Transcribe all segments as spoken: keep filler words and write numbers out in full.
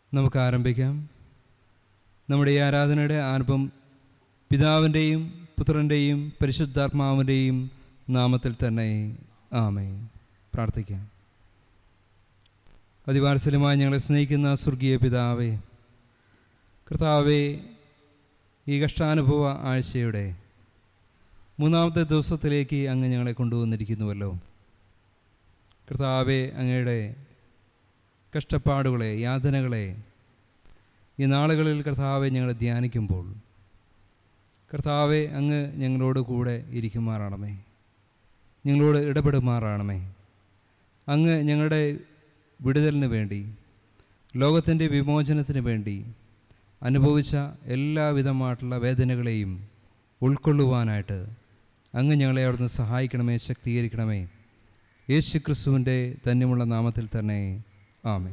നമുക്ക് ആരംഭിക്കാം. നമ്മുടെ ഈ ആരാധനയുടെ ആരംഭം പിതാവിൻ്റെയും പുത്രൻ്റെയും പരിശുദ്ധാത്മാവിൻ്റെയും നാമത്തിൽ തന്നെ. ആമേൻ. പ്രാർത്ഥിക്കാം. അതിവാത്സല്യമായി ഞങ്ങളെ സ്നേഹിക്കുന്ന സ്വർഗീയ പിതാവേ, കർത്താവേ, ഈ കഷ്ടാനുഭവ ആഴ്ചയുടെ മൂന്നാമത്തെ ദിവസത്തിലേക്ക് അങ്ങ് ഞങ്ങളെ കൊണ്ടുവന്നിരിക്കുന്നുവല്ലോ. കർത്താവേ, അങ്ങയുടെ കഷ്ടപ്പാടുകളെ, യാതനകളെ ഈ നാളുകളിൽ കർത്താവെ ഞങ്ങളെ ധ്യാനിക്കുമ്പോൾ കർത്താവെ അങ്ങ് ഞങ്ങളോട് കൂടെ ഇരിക്കുമാറാണമേ, ഞങ്ങളോട് ഇടപെടുമാറാണമേ. അങ്ങ് ഞങ്ങളുടെ വിടുതലിന് വേണ്ടി, ലോകത്തിൻ്റെ വിമോചനത്തിന് വേണ്ടി അനുഭവിച്ച എല്ലാവിധമായിട്ടുള്ള വേദനകളെയും ഉൾക്കൊള്ളുവാനായിട്ട് അങ്ങ് ഞങ്ങളെ അവിടുന്ന് സഹായിക്കണമേ, ശക്തീകരിക്കണമേ. യേശു ക്രിസ്തുവിൻ്റെ ധന്യമുള്ള നാമത്തിൽ തന്നെ. ആമേൻ.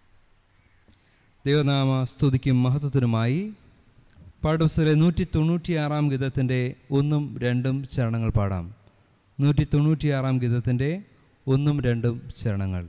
ദൈവനാമ സ്തുതിക്കും മഹത്വത്തിനുമായി പാഠപുസ്തകത്തിലെ നൂറ്റി തൊണ്ണൂറ്റിയാറാം ഗീതത്തിൻ്റെ ഒന്നും രണ്ടും ചരണങ്ങൾ പാടാം. നൂറ്റി തൊണ്ണൂറ്റിയാറാം ഗീതത്തിൻ്റെ ഒന്നും രണ്ടും ചരണങ്ങൾ.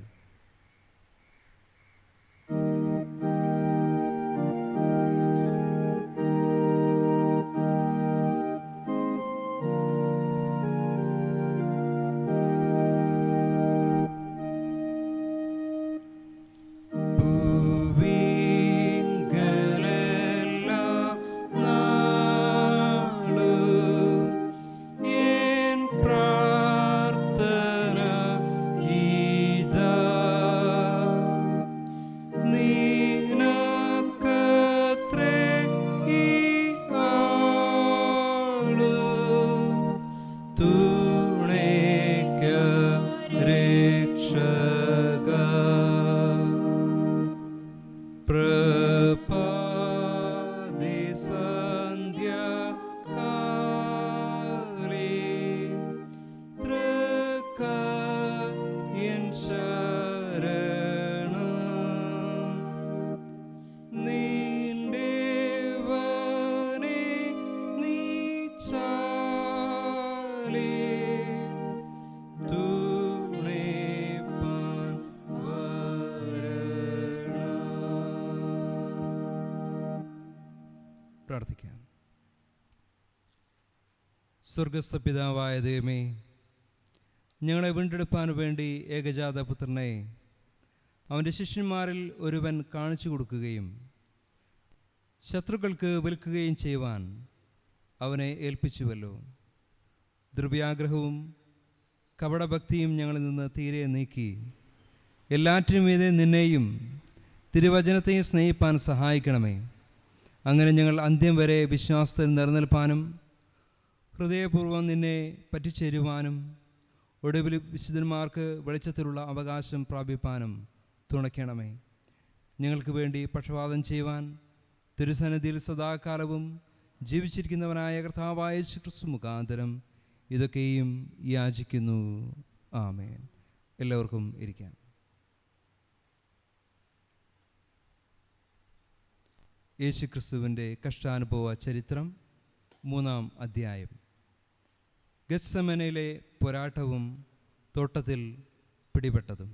പ്രാർത്ഥിക്കാം. സ്വർഗസ്ഥ പിതാവായ ദൈവമേ, ഞങ്ങളെ വീണ്ടെടുപ്പാൻ വേണ്ടി ഏകജാത പുത്രനെ അവൻ്റെ ശിഷ്യന്മാരിൽ ഒരുവൻ കാണിച്ചു കൊടുക്കുകയും ശത്രുക്കൾക്ക് വിൽക്കുകയും ചെയ്യുവാൻ അവനെ ഏൽപ്പിച്ചുവല്ലോ. ദ്രവ്യാഗ്രഹവും കപടഭക്തിയും ഞങ്ങളിൽ നിന്ന് തീരെ നീക്കി എല്ലാറ്റിനും മീതെ നിന്നെയും തിരുവചനത്തെയും സ്നേഹിപ്പാൻ സഹായിക്കണമേ. അങ്ങനെ ഞങ്ങൾ അന്ത്യം വരെ വിശ്വാസത്തിൽ നിലനിൽപ്പാനും ഹൃദയപൂർവ്വം നിന്നെ പറ്റിച്ചേരുവാനും ഒടുവിൽ വിശുദ്ധന്മാർക്ക് വെളിച്ചത്തിലുള്ള അവകാശം പ്രാപിപ്പാനും തുണയ്ക്കണമേ. ഞങ്ങൾക്ക് വേണ്ടി പക്ഷപാതം ചെയ്യുവാൻ തിരുസന്നിധിയിൽ സദാകാലവും ജീവിച്ചിരിക്കുന്നവനായ കർത്താവായ യേശു ക്രിസ്തു മുഖാന്തരം ഇതൊക്കെയും യാചിക്കുന്നു. ആമേൻ. എല്ലാവർക്കും ഇരിക്കാം. യേശു ക്രിസ്തുവിൻ്റെ കഷ്ടാനുഭവ ചരിത്രം മൂന്നാം അധ്യായം. ഗത്സമനയിലെ പോരാട്ടവും തോട്ടത്തിൽ പിടിപെട്ടതും.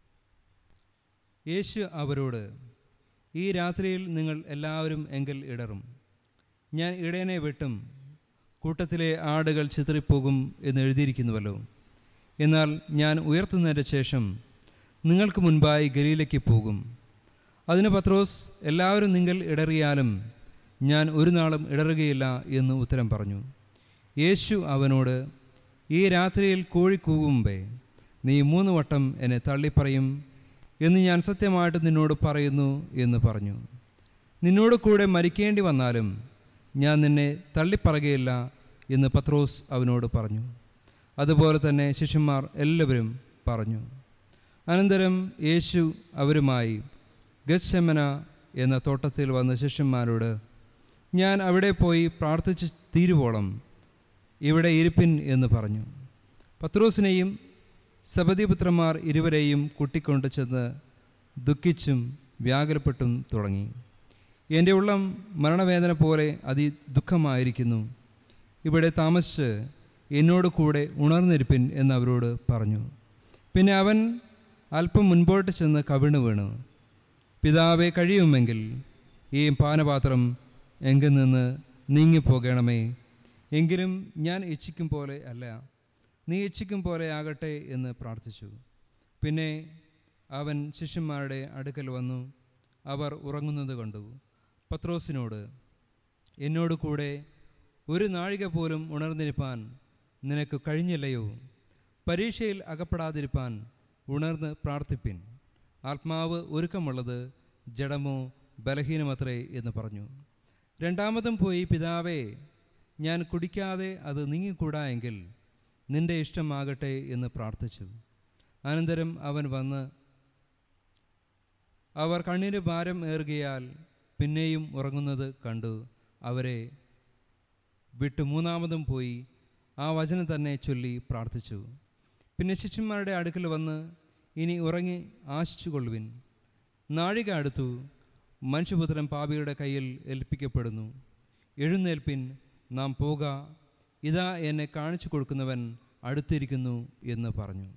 യേശു അവരോട്, ഈ രാത്രിയിൽ നിങ്ങൾ എല്ലാവരും എങ്കിൽ ഇടറും. ഞാൻ ഇടയനെ വെട്ടും, കൂട്ടത്തിലെ ആടുകൾ ചിതറിപ്പോകും എന്ന് എഴുതിയിരിക്കുന്നുവല്ലോ. എന്നാൽ ഞാൻ ഉയർത്തുന്നതിൻ്റെ ശേഷം നിങ്ങൾക്ക് മുൻപായി ഗലീലയ്ക്ക് പോകും. അതിന് പത്രോസ്, എല്ലാവരും നിങ്ങൾ ഇടറിയാലും ഞാൻ ഒരു നാളും ഇടറുകയില്ല എന്ന് ഉത്തരം പറഞ്ഞു. യേശു അവനോട്, ഈ രാത്രിയിൽ കോഴി കൂകുമ്പേ നീ മൂന്ന് വട്ടം എന്നെ തള്ളിപ്പറയും എന്ന് ഞാൻ സത്യമായിട്ട് നിന്നോട് പറയുന്നു എന്ന് പറഞ്ഞു. നിന്നോട് കൂടെ മരിക്കേണ്ടി വന്നാലും ഞാൻ നിന്നെ തള്ളിപ്പറയുകയില്ല എന്ന് പത്രോസ് അവനോട് പറഞ്ഞു. അതുപോലെ തന്നെ ശിഷ്യന്മാർ എല്ലാവരും പറഞ്ഞു. അനന്തരം യേശു അവരുമായി ഗത്സമന എന്ന തോട്ടത്തിൽ വന്ന ശിഷ്യന്മാരോട്, ഞാൻ അവിടെ പോയി പ്രാർത്ഥിച്ച് തീരുവോളം ഇവിടെ ഇരിപ്പിൻ എന്ന് പറഞ്ഞു. പത്രോസിനെയും സബദിപുത്രന്മാർ ഇരുവരെയും കൂട്ടിക്കൊണ്ട് ചെന്ന് ദുഃഖിച്ചും വ്യാകുലപ്പെട്ടും തുടങ്ങി. എൻ്റെ ഉള്ളം മരണവേദന പോലെ അതി ദുഃഖമായിരിക്കുന്നു. ഇവിടെ താമസിച്ച് എന്നോട് കൂടെ ഉണർന്നിരിപ്പിൻ എന്നവരോട് പറഞ്ഞു. പിന്നെ അവൻ അല്പം മുൻപോട്ട് ചെന്ന് കവിണ് വീണു. പിതാവെ, കഴിയുമെങ്കിൽ ഈ പാനപാത്രം എങ്കിൽ നിന്ന് നീങ്ങിപ്പോകണമേ. എങ്കിലും ഞാൻ ഇച്ഛിക്കും പോലെ അല്ല, നീ ഇച്ഛിക്കും പോലെ ആകട്ടെ എന്ന് പ്രാർത്ഥിച്ചു. പിന്നെ അവൻ ശിഷ്യന്മാരുടെ അടുക്കൽ വന്നു. അവർ ഉറങ്ങുന്നത് കണ്ടു. പത്രോസിനോട്, എന്നോട് കൂടെ ഒരു നാഴിക പോലും ഉണർന്നിരിപ്പാൻ നിനക്ക് കഴിഞ്ഞില്ലയോ? പരീക്ഷയിൽ അകപ്പെടാതിരിപ്പാൻ ഉണർന്ന് പ്രാർത്ഥിപ്പിൻ. ആത്മാവ് ഒരുക്കമുള്ളത്, ജഡമോ ബലഹീനമത്രേ എന്ന് പറഞ്ഞു. രണ്ടാമതും പോയി, പിതാവേ, ഞാൻ കുടിക്കാതെ അത് നീങ്ങിക്കൂടാ എങ്കിൽ നിൻ്റെ ഇഷ്ടമാകട്ടെ എന്ന് പ്രാർത്ഥിച്ചു. അനന്തരം അവൻ വന്ന് അവർ കണ്ണിന് ഭാരം ഏറുകയാൽ പിന്നെയും ഉറങ്ങുന്നത് കണ്ടു അവരെ വിട്ടു മൂന്നാമതും പോയി ആ വചനം തന്നെ ചൊല്ലി പ്രാർത്ഥിച്ചു. പിന്നെ ശിഷ്യന്മാരുടെ അടുക്കൽ വന്ന്, ഇനി ഉറങ്ങി ആശിച്ചുകൊള്ളുവിൻ, നാഴിക അടുത്തു, മനുഷ്യപുത്രൻ പാപിയുടെ കയ്യിൽ ഏൽപ്പിക്കപ്പെടുന്നു. എഴുന്നേൽപ്പിൻ, നാം പോക, ഇതാ എന്നെ കാണിച്ചു കൊടുക്കുന്നവൻ അടുത്തിരിക്കുന്നു എന്ന് പറഞ്ഞു.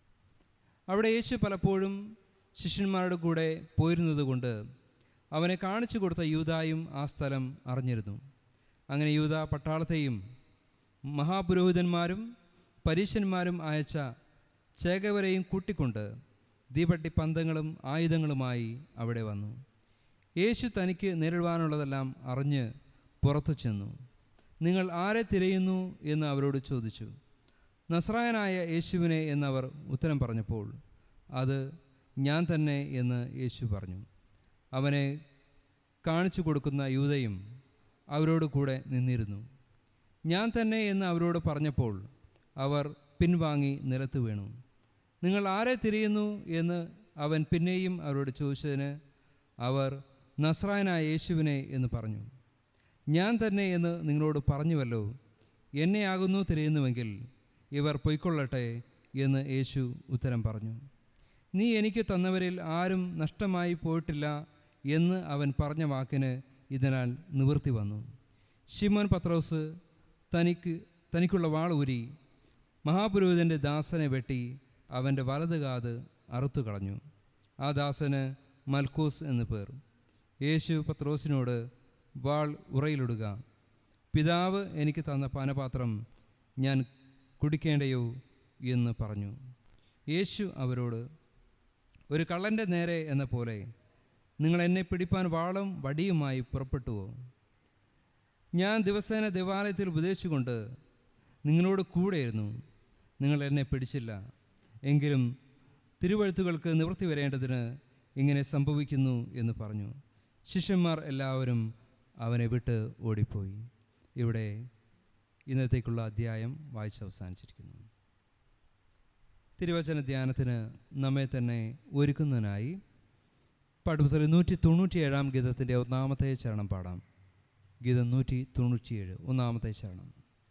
അവിടെ യേശു പലപ്പോഴും ശിഷ്യന്മാരുടെ കൂടെ പോയിരുന്നത് കൊണ്ട് അവനെ കാണിച്ചു കൊടുത്ത യൂദായും ആ സ്ഥലം അറിഞ്ഞിരുന്നു. അങ്ങനെ യൂദാ പട്ടാളത്തെയും മഹാപുരോഹിതന്മാരും പരീശന്മാരും അയച്ച ചേകവരെയും കൂട്ടിക്കൊണ്ട് ദീപട്ടി പന്തങ്ങളും ആയുധങ്ങളുമായി അവിടെ വന്നു. യേശു തനിക്ക് നേരിടുവാനുള്ളതെല്ലാം അറിഞ്ഞ് പുറത്തു ചെന്നു. നിങ്ങൾ ആരെ തിരയുന്നു എന്ന് അവരോട് ചോദിച്ചു. നസ്രായനായ യേശുവിനെ എന്നവർ ഉത്തരം പറഞ്ഞപ്പോൾ, അത് ഞാൻ തന്നെ എന്ന് യേശു പറഞ്ഞു. അവനെ കാണിച്ചു കൊടുക്കുന്ന യൂദയും അവരോട് കൂടെ നിന്നിരുന്നു. ഞാൻ തന്നെ എന്ന് അവരോട് പറഞ്ഞപ്പോൾ അവർ പിൻവാങ്ങി നിലത്ത് വീണു. നിങ്ങൾ ആരെ തിരയുന്നു എന്ന് അവൻ പിന്നെയും അവരോട് ചോദിച്ചതിന് അവർ നസ്രായനായ യേശുവിനെ എന്ന് പറഞ്ഞു. ഞാൻ തന്നെ എന്ന് നിങ്ങളോട് പറഞ്ഞുവല്ലോ. എന്നെയാകുന്നു തിരയുന്നുവെങ്കിൽ ഇവർ പൊയ്ക്കൊള്ളട്ടെ എന്ന് യേശു ഉത്തരം പറഞ്ഞു. നീ എനിക്ക് തന്നവരിൽ ആരും നഷ്ടമായി പോയിട്ടില്ല എന്ന് അവൻ പറഞ്ഞ വാക്കിന് ഇതിനാൽ നിവൃത്തി വന്നു. ശിമോൻ പത്രോസ് തനിക്ക് തനിക്കുള്ള വാൾ ഊരി മഹാപുരോഹിതൻ്റെ ദാസനെ വെട്ടി അവൻ്റെ വലത് കാത് അറുത്തു കളഞ്ഞു. ആ ദാസന് മൽക്കോസ് എന്ന് പേർ. യേശു പത്രോസിനോട്, വാൾ ഉറയിലിടുക, പിതാവ് എനിക്ക് തന്ന പാനപാത്രം ഞാൻ കുടിക്കേണ്ടയോ എന്ന് പറഞ്ഞു. യേശു അവരോട്, ഒരു കള്ളൻ്റെ നേരെ എന്ന പോലെ നിങ്ങൾ എന്നെ പിടിപ്പാൻ വാളും വടിയുമായി പുറപ്പെട്ടുവോ? ഞാൻ ദിവസേന ദേവാലയത്തിൽ ഉപദേശിച്ചുകൊണ്ട് നിങ്ങളോട് കൂടെയിരുന്നു, നിങ്ങൾ എന്നെ പിടിച്ചില്ല. എങ്കിലും തിരുവെഴുത്തുകൾക്ക് നിവൃത്തി വരേണ്ടതിന് ഇങ്ങനെ സംഭവിക്കുന്നു എന്ന് പറഞ്ഞു. ശിഷ്യന്മാർ എല്ലാവരും അവനെ വിട്ട് ഓടിപ്പോയി. ഇവിടെ ഇന്നത്തേക്കുള്ള അധ്യായം വായിച്ച് അവസാനിച്ചിരിക്കുന്നു. തിരുവചന ധ്യാനത്തിന് നമ്മെ തന്നെ ഒരുക്കുന്നതിനായി പാഠപുസ്തകം നൂറ്റി തൊണ്ണൂറ്റി ഏഴാം ഗീതത്തിൻ്റെ ഒന്നാമത്തെ ചരണം പാടാം. ഗീതം നൂറ്റി തൊണ്ണൂറ്റിയേഴ്, ഒന്നാമത്തെ ചരണം.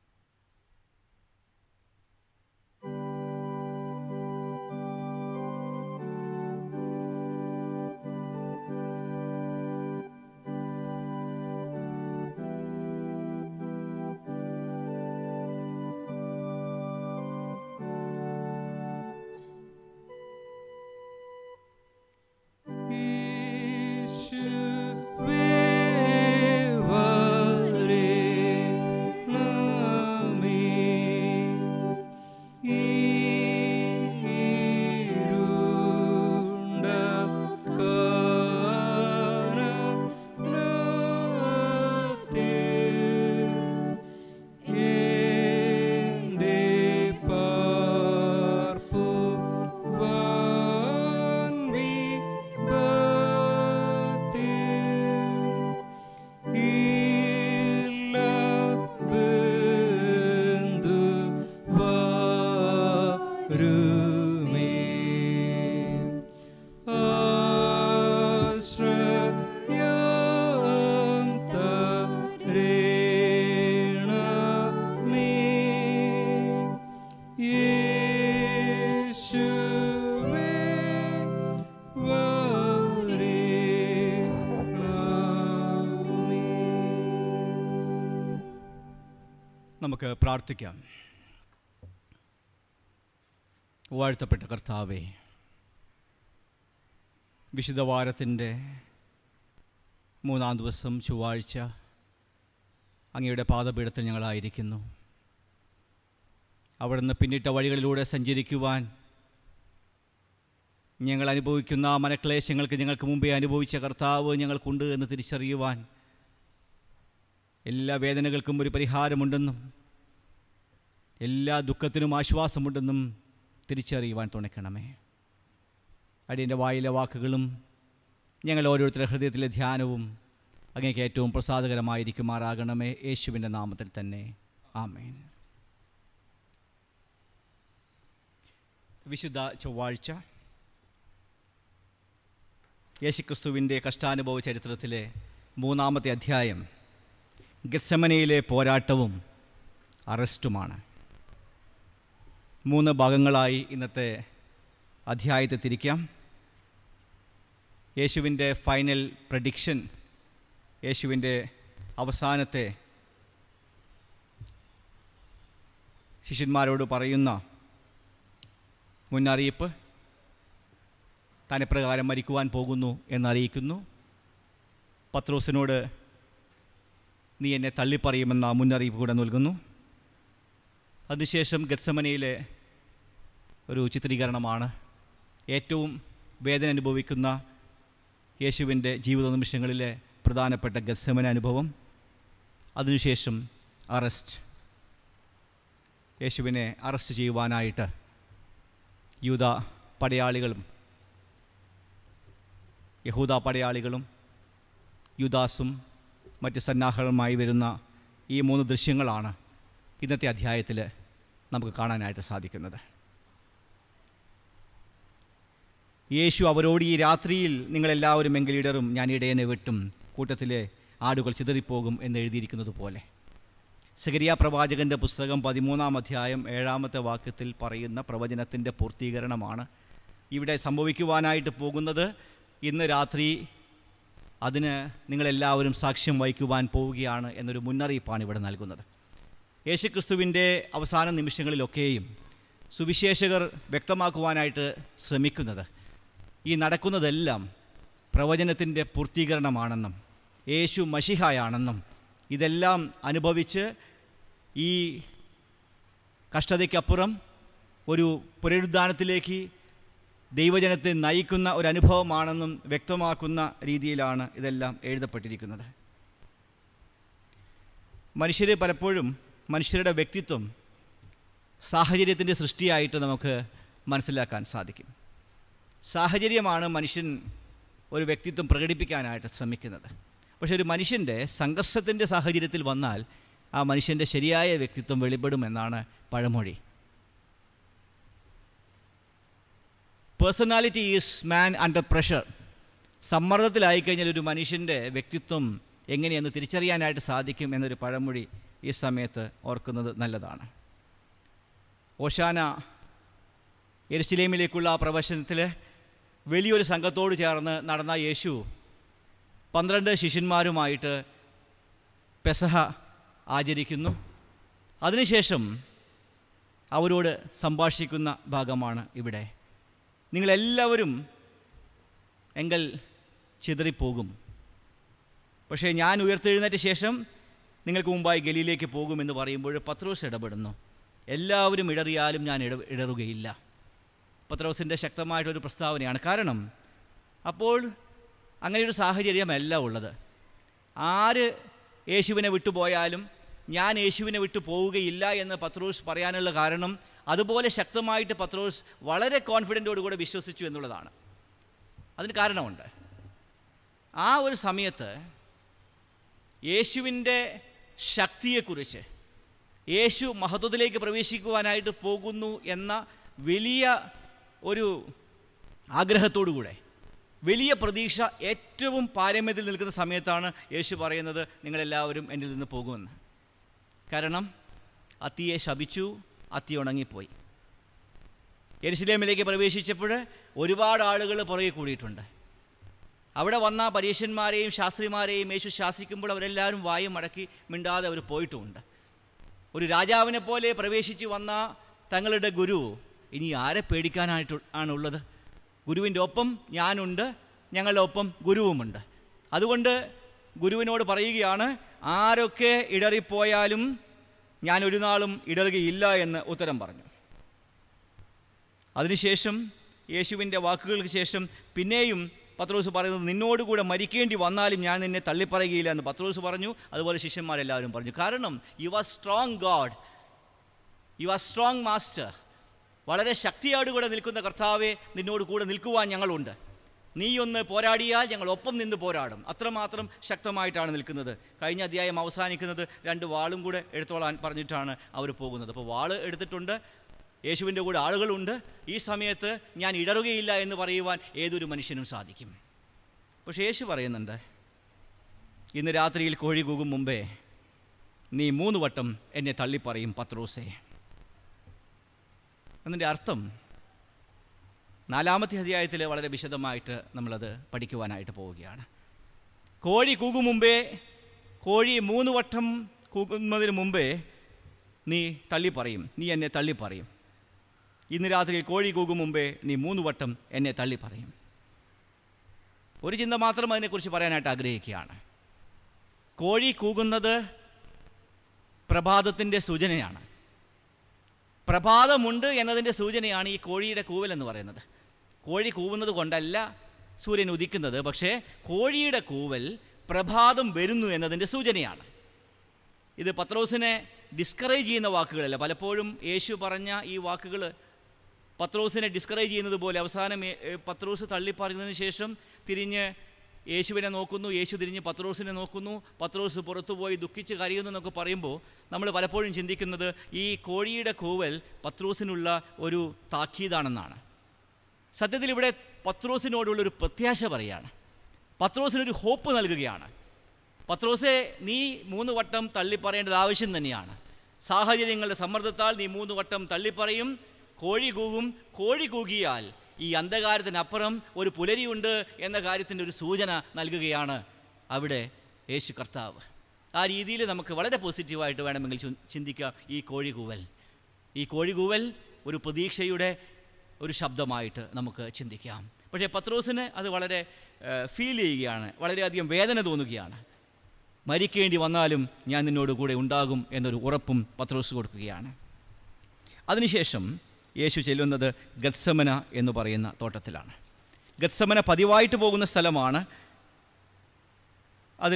നമുക്ക് പ്രാർത്ഥിക്കാം. വാഴ്ത്തപ്പെട്ട കർത്താവേ, വിശുദ്ധവാരത്തിൻ്റെ മൂന്നാം ദിവസം ചൊവ്വാഴ്ച അങ്ങയുടെ പാദപീഠത്തിൽ ഞങ്ങളായിരിക്കുന്നു. അവിടുന്ന് പിന്നിട്ട വഴികളിലൂടെ സഞ്ചരിക്കുവാൻ ഞങ്ങൾ അനുഭവിക്കുന്ന മനക്ലേശങ്ങൾക്ക് ഞങ്ങൾക്ക് മുമ്പേ അനുഭവിച്ച കർത്താവ് ഞങ്ങൾക്കുണ്ട് എന്ന് തിരിച്ചറിയുവാൻ, എല്ലാ വേദനകൾക്കും ഒരു പരിഹാരമുണ്ടെന്നും എല്ലാ ദുഃഖത്തിനും ആശ്വാസമുണ്ടെന്നും തിരിച്ചറിയുവാൻ തുണയ്ക്കണമേ. അടിയൻ്റെ വായിലെ വാക്കുകളും ഞങ്ങൾ ഓരോരുത്തരുടെ ഹൃദയത്തിലെ ധ്യാനവും അങ്ങേക്ക് ഏറ്റവും പ്രസാദകരമായിരിക്കുമാറാകണമേ. യേശുവിൻ്റെ നാമത്തിൽ തന്നെ ആമേൻ. വിശുദ്ധ ചൊവ്വാഴ്ച യേശുക്രിസ്തുവിൻ്റെ കഷ്ടാനുഭവ ചരിത്രത്തിലെ മൂന്നാമത്തെ അധ്യായം ഗെത്സമനയിലെ പോരാട്ടവും അറസ്റ്റുമാണ്. മൂന്ന് ഭാഗങ്ങളായി ഇന്നത്തെ അധ്യായത്തെ തിരിക്കാം. യേശുവിൻ്റെ ഫൈനൽ പ്രഡിക്ഷൻ, യേശുവിൻ്റെ അവസാനത്തെ ശിഷ്യന്മാരോട് പറയുന്ന മുന്നറിയിപ്പ്, താൻ എപ്രകാരം മരിക്കുവാൻ പോകുന്നു എന്നറിയിക്കുന്നു. പത്രോസിനോട് നീ എന്നെ തള്ളിപ്പറയുമെന്ന മുന്നറിയിപ്പ് കൂടെ നൽകുന്നു. അതിനുശേഷം ഗെത്സമനയിലെ ഒരു ചിത്രീകരണമാണ്. ഏറ്റവും വേദന അനുഭവിക്കുന്ന യേശുവിൻ്റെ ജീവിത നിമിഷങ്ങളിലെ പ്രധാനപ്പെട്ട ഗെത്സമന അനുഭവം. അതിനുശേഷം അറസ്റ്റ്, യേശുവിനെ അറസ്റ്റ് ചെയ്യുവാനായിട്ട് യൂദ പടയാളികളും യഹൂദ പടയാളികളും യൂദാസും മറ്റ് സന്നാഹങ്ങളുമായി വരുന്ന ഈ മൂന്ന് ദൃശ്യങ്ങളാണ് ഇന്നത്തെ അധ്യായത്തിൽ നമുക്ക് കാണാനായിട്ട് സാധിക്കുന്നത്. യേശു അവരോട് ഈ രാത്രിയിൽ നിങ്ങളെല്ലാവരും എങ്കിൽ ഇടറും, ഞാൻ ഇടയനെ വെട്ടും, കൂട്ടത്തിലെ ആടുകൾ ചിതറിപ്പോകും എന്ന് എഴുതിയിരിക്കുന്നത് പോലെ. സെഖരിയ പ്രവാചകൻ്റെ പുസ്തകം പതിമൂന്നാം അധ്യായം ഏഴാമത്തെ വാക്യത്തിൽ പറയുന്ന പ്രവചനത്തിൻ്റെ പൂർത്തീകരണമാണ് ഇവിടെ സംഭവിക്കുവാനായിട്ട് പോകുന്നത്. ഇന്ന് രാത്രി അതിന് നിങ്ങളെല്ലാവരും സാക്ഷ്യം വഹിക്കുവാൻ പോവുകയാണ് എന്നൊരു മുന്നറിയിപ്പാണ് ഇവിടെ നൽകുന്നത്. യേശുക്രിസ്തുവിൻ്റെ അവസാന നിമിഷങ്ങളിലൊക്കെയും സുവിശേഷകർ വ്യക്തമാക്കുവാനായിട്ട് ശ്രമിക്കുന്നത് ഈ നടക്കുന്നതെല്ലാം പ്രവചനത്തിൻ്റെ പൂർത്തീകരണമാണെന്നും യേശു മശിഹായാണെന്നും ഇതെല്ലാം അനുഭവിച്ച് ഈ കഷ്ടതയ്ക്കപ്പുറം ഒരു പുനരുദ്ധാനത്തിലേക്ക് ദൈവജനത്തെ നയിക്കുന്ന ഒരു അനുഭവമാണെന്നും വ്യക്തമാക്കുന്ന രീതിയിലാണ് ഇതെല്ലാം എഴുതപ്പെട്ടിരിക്കുന്നത്. മനുഷ്യർ പലപ്പോഴും മനുഷ്യരുടെ വ്യക്തിത്വം സാഹചര്യത്തിൻ്റെ സൃഷ്ടിയായിട്ട് നമുക്ക് മനസ്സിലാക്കാൻ സാധിക്കും. സാഹചര്യമാണ് മനുഷ്യൻ ഒരു വ്യക്തിത്വം പ്രകടിപ്പിക്കാനായിട്ട് ശ്രമിക്കുന്നത്. പക്ഷെ ഒരു മനുഷ്യൻ്റെ സംഘർഷത്തിൻ്റെ സാഹചര്യത്തിൽ വന്നാൽ ആ മനുഷ്യൻ്റെ ശരിയായ വ്യക്തിത്വം വെളിപ്പെടുമെന്നാണ് പഴമൊഴി. Personality is man under pressure. സമ്മർദ്ദത്തിലായിക്കഴിഞ്ഞാൽ ഒരു മനുഷ്യൻ്റെ വ്യക്തിത്വം എങ്ങനെയെന്ന് തിരിച്ചറിയാനായിട്ട് സാധിക്കും എന്നൊരു പഴമൊഴി ഈ സമയത്ത് ഓർക്കുന്നത് നല്ലതാണ്. ഓശാന യെരുശലേമിലേക്കുള്ള ആ പ്രവേശനത്തിൽ വലിയൊരു സംഘത്തോട് ചേർന്ന് നടന്ന യേശു പന്ത്രണ്ട് ശിഷ്യന്മാരുമായിട്ട് പെസഹ ആചരിക്കുന്നു. അതിനുശേഷം അവരോട് സംഭാഷിക്കുന്ന ഭാഗമാണ് ഇവിടെ. നിങ്ങളെല്ലാവരും എങ്കിൽ ചിതറിപ്പോകും, പക്ഷേ ഞാൻ ഉയർത്തെഴുന്നേറ്റ ശേഷം നിങ്ങൾക്ക് മുമ്പായി ഗലീലയിലേക്ക് പോകുമെന്ന് പറയുമ്പോൾ പത്രോസ് ഇടപെടുന്നു. എല്ലാവരും ഇടറിയാലും ഞാൻ ഇട ഇടറുകയില്ല പത്രോസിൻ്റെ ശക്തമായിട്ടൊരു പ്രസ്താവനയാണ്. കാരണം അപ്പോൾ അങ്ങനെയൊരു സാഹചര്യമല്ല ഉള്ളത്. ആര് യേശുവിനെ വിട്ടുപോയാലും ഞാൻ യേശുവിനെ വിട്ടു പോവുകയില്ല എന്ന് പത്രോസ് പറയാനുള്ള കാരണം അതുപോലെ ശക്തമായിട്ട് പത്രോസ് വളരെ കോൺഫിഡൻറ്റോടുകൂടെ വിശ്വസിച്ചു എന്നുള്ളതാണ്. അതിന് കാരണമുണ്ട്. ആ ഒരു സമയത്ത് യേശുവിൻ്റെ ശക്തിയെക്കുറിച്ച്, യേശു മഹത്വത്തിലേക്ക് പ്രവേശിക്കുവാനായിട്ട് പോകുന്നു എന്ന വലിയ ഒരു ആഗ്രഹത്തോടുകൂടെ, വലിയ പ്രതീക്ഷ ഏറ്റവും പാരമ്യത്തിൽ നിൽക്കുന്ന സമയത്താണ് യേശു പറയുന്നത് നിങ്ങളെല്ലാവരും എന്നിൽ നിന്ന് പോകുമെന്ന്. കാരണം അത്തിയെ ശപിച്ചു, അത്തി ഉണങ്ങിപ്പോയി. യെരുശലേമിലേക്ക് പ്രവേശിച്ചപ്പോൾ ഒരുപാട് ആളുകൾ പുറകെ കൂടിയിട്ടുണ്ട്. അവിടെ വന്ന പരീശന്മാരെയും ശാസ്ത്രിമാരെയും യേശു ശാസിക്കുമ്പോൾ അവരെല്ലാവരും വായും മടക്കി മിണ്ടാതെ അവർ പോയിട്ടുമുണ്ട്. ഒരു രാജാവിനെ പോലെ പ്രവേശിച്ച് വന്ന തങ്ങളുടെ ഗുരു ഇനി ആരെ പേടിക്കാനായിട്ട് ആണുള്ളത്? ഗുരുവിൻ്റെ ഒപ്പം ഞാനുണ്ട്, ഞങ്ങളുടെ ഒപ്പം ഗുരുവുമുണ്ട്. അതുകൊണ്ട് ഗുരുവിനോട് പറയുകയാണ്, ആരൊക്കെ ഇടറിപ്പോയാലും ഞാൻ ഒരു നാളും ഇടറുകയില്ല എന്ന് ഉത്തരം പറഞ്ഞു. അതിനുശേഷം യേശുവിൻ്റെ വാക്കുകൾക്ക് ശേഷം പിന്നെയും പത്രോസ് പറയുന്നത്, നിന്നോടുകൂടെ മരിക്കേണ്ടി വന്നാലും ഞാൻ നിന്നെ തള്ളിപ്പറയുകയില്ല എന്ന് പത്രോസ് പറഞ്ഞു. അതുപോലെ ശിഷ്യന്മാരെല്ലാവരും പറഞ്ഞു. കാരണം you are strong God, you are strong master. വളരെ ശക്തിയോടുകൂടെ നിൽക്കുന്ന കർത്താവെ, നിന്നോട് കൂടെ നിൽക്കുവാൻ ഞങ്ങളുണ്ട്. നീ ഒന്ന് പോരാടിയാൽ ഞങ്ങൾ ഒപ്പം നിന്ന് പോരാടും. അത്രമാത്രം ശക്തമായിട്ടാണ് നിൽക്കുന്നത്. കഴിഞ്ഞ അധ്യായം അവസാനിക്കുന്നത് രണ്ട് വാളും കൂടെ എടുത്തോളാൻ പറഞ്ഞിട്ടാണ് അവർ പോകുന്നത്. അപ്പോൾ വാള് എടുത്തിട്ടുണ്ട്, യേശുവിൻ്റെ കൂടെ ആളുകളുണ്ട്. ഈ സമയത്ത് ഞാൻ ഇടറുകയില്ല എന്ന് പറയുവാൻ ഏതൊരു മനുഷ്യനും സാധിക്കും. പക്ഷേ യേശു പറയുന്നുണ്ട്, ഇന്ന് രാത്രിയിൽ കോഴി കൂകും മുമ്പേ നീ മൂന്ന് വട്ടം എന്നെ തള്ളിപ്പറയും പത്രോസേ. അതിൻ്റെ അർത്ഥം നാലാമത്തെ അധ്യായത്തിൽ വളരെ വിശദമായിട്ട് നമ്മളത് പഠിക്കുവാനായിട്ട് പോവുകയാണ്. കോഴി കൂകും മുമ്പേ, കോഴി മൂന്ന് വട്ടം കൂകുന്നതിന് മുമ്പേ നീ തള്ളിപ്പറയും, നീ എന്നെ തള്ളിപ്പറയും. ഇന്ന് രാത്രി കോഴി കൂകും മുമ്പേ നീ മൂന്ന് വട്ടം എന്നെ തള്ളിപ്പറയും. ഒരു ചിന്ത മാത്രം അതിനെക്കുറിച്ച് പറയാനായിട്ട് ആഗ്രഹിക്കുകയാണ്. കോഴി കൂകുന്നത് പ്രഭാതത്തിൻ്റെ സൂചനയാണ്. പ്രഭാതമുണ്ട് എന്നതിൻ്റെ സൂചനയാണ് ഈ കോഴിയുടെ കൂവൽ എന്ന് പറയുന്നത്. കോഴി കൂവുന്നത് കൊണ്ടല്ല സൂര്യൻ ഉദിക്കുന്നത്, പക്ഷേ കോഴിയുടെ കൂവൽ പ്രഭാതം വരുന്നു എന്നതിൻ്റെ സൂചനയാണ്. ഇത് പത്രോസിനെ ഡിസ്കറേജ് ചെയ്യുന്ന വാക്കുകളല്ല. പലപ്പോഴും യേശു പറഞ്ഞ ഈ വാക്കുകൾ പത്രോസിനെ ഡിസ്കറേജ് ചെയ്യുന്നത് പോലെ അവസാനം പത്രോസ് തള്ളിപ്പറഞ്ഞതിന് ശേഷം തിരിഞ്ഞ് യേശുവിനെ നോക്കുന്നു, യേശു തിരിഞ്ഞ് പത്രോസിനെ നോക്കുന്നു, പത്രോസ് പുറത്തുപോയി ദുഃഖിച്ച് കരയുന്നു എന്നൊക്കെ പറയുമ്പോൾ നമ്മൾ പലപ്പോഴും ചിന്തിക്കുന്നത് ഈ കോഴിയുടെ കൂവൽ പത്രോസിനുള്ള ഒരു താക്കീതാണെന്നാണ്. സത്യത്തിൽ ഇവിടെ പത്രോസിനോടുള്ളൊരു പ്രത്യാശ പറയുകയാണ്, പത്രോസിനൊരു ഹോപ്പ് നൽകുകയാണ്. പത്രോസെ, നീ മൂന്ന് വട്ടം തള്ളിപ്പറയേണ്ടത് ആവശ്യം തന്നെയാണ്. സാഹചര്യങ്ങളുടെ സമ്മർദ്ദത്താൽ നീ മൂന്ന് വട്ടം തള്ളിപ്പറയും. കോഴി കൂകും, കോഴി കൂകിയാൽ ഈ അന്ധകാരത്തിനപ്പുറം ഒരു പുലരിയുണ്ട് എന്ന കാര്യത്തിൻ്റെ ഒരു സൂചന നൽകുകയാണ് അവിടെ യേശു കർത്താവ്. ആ രീതിയിൽ നമുക്ക് വളരെ പോസിറ്റീവായിട്ട് വേണമെങ്കിൽ ചിന്തിക്കാം ഈ കോഴി കൂവൽ. ഈ കോഴി കൂവൽ ഒരു പ്രതീക്ഷയുടെ ഒരു ശബ്ദമായിട്ട് നമുക്ക് ചിന്തിക്കാം. പക്ഷേ പത്രോസിന് അത് വളരെ ഫീൽ ചെയ്യുകയാണ്, വളരെയധികം വേദന തോന്നുകയാണ്. മരിക്കേണ്ടി വന്നാലും ഞാൻ നിന്നോട് കൂടെ ഉണ്ടാകും എന്നൊരു ഉറപ്പും പത്രോസ് കൊടുക്കുകയാണ്. അതിനുശേഷം യേശു ചെല്ലുന്നത് ഗത്സമന എന്ന് പറയുന്ന തോട്ടത്തിലാണ്. ഗത്സമന പതിവായിട്ട് പോകുന്ന സ്ഥലമാണ്. അതിൽ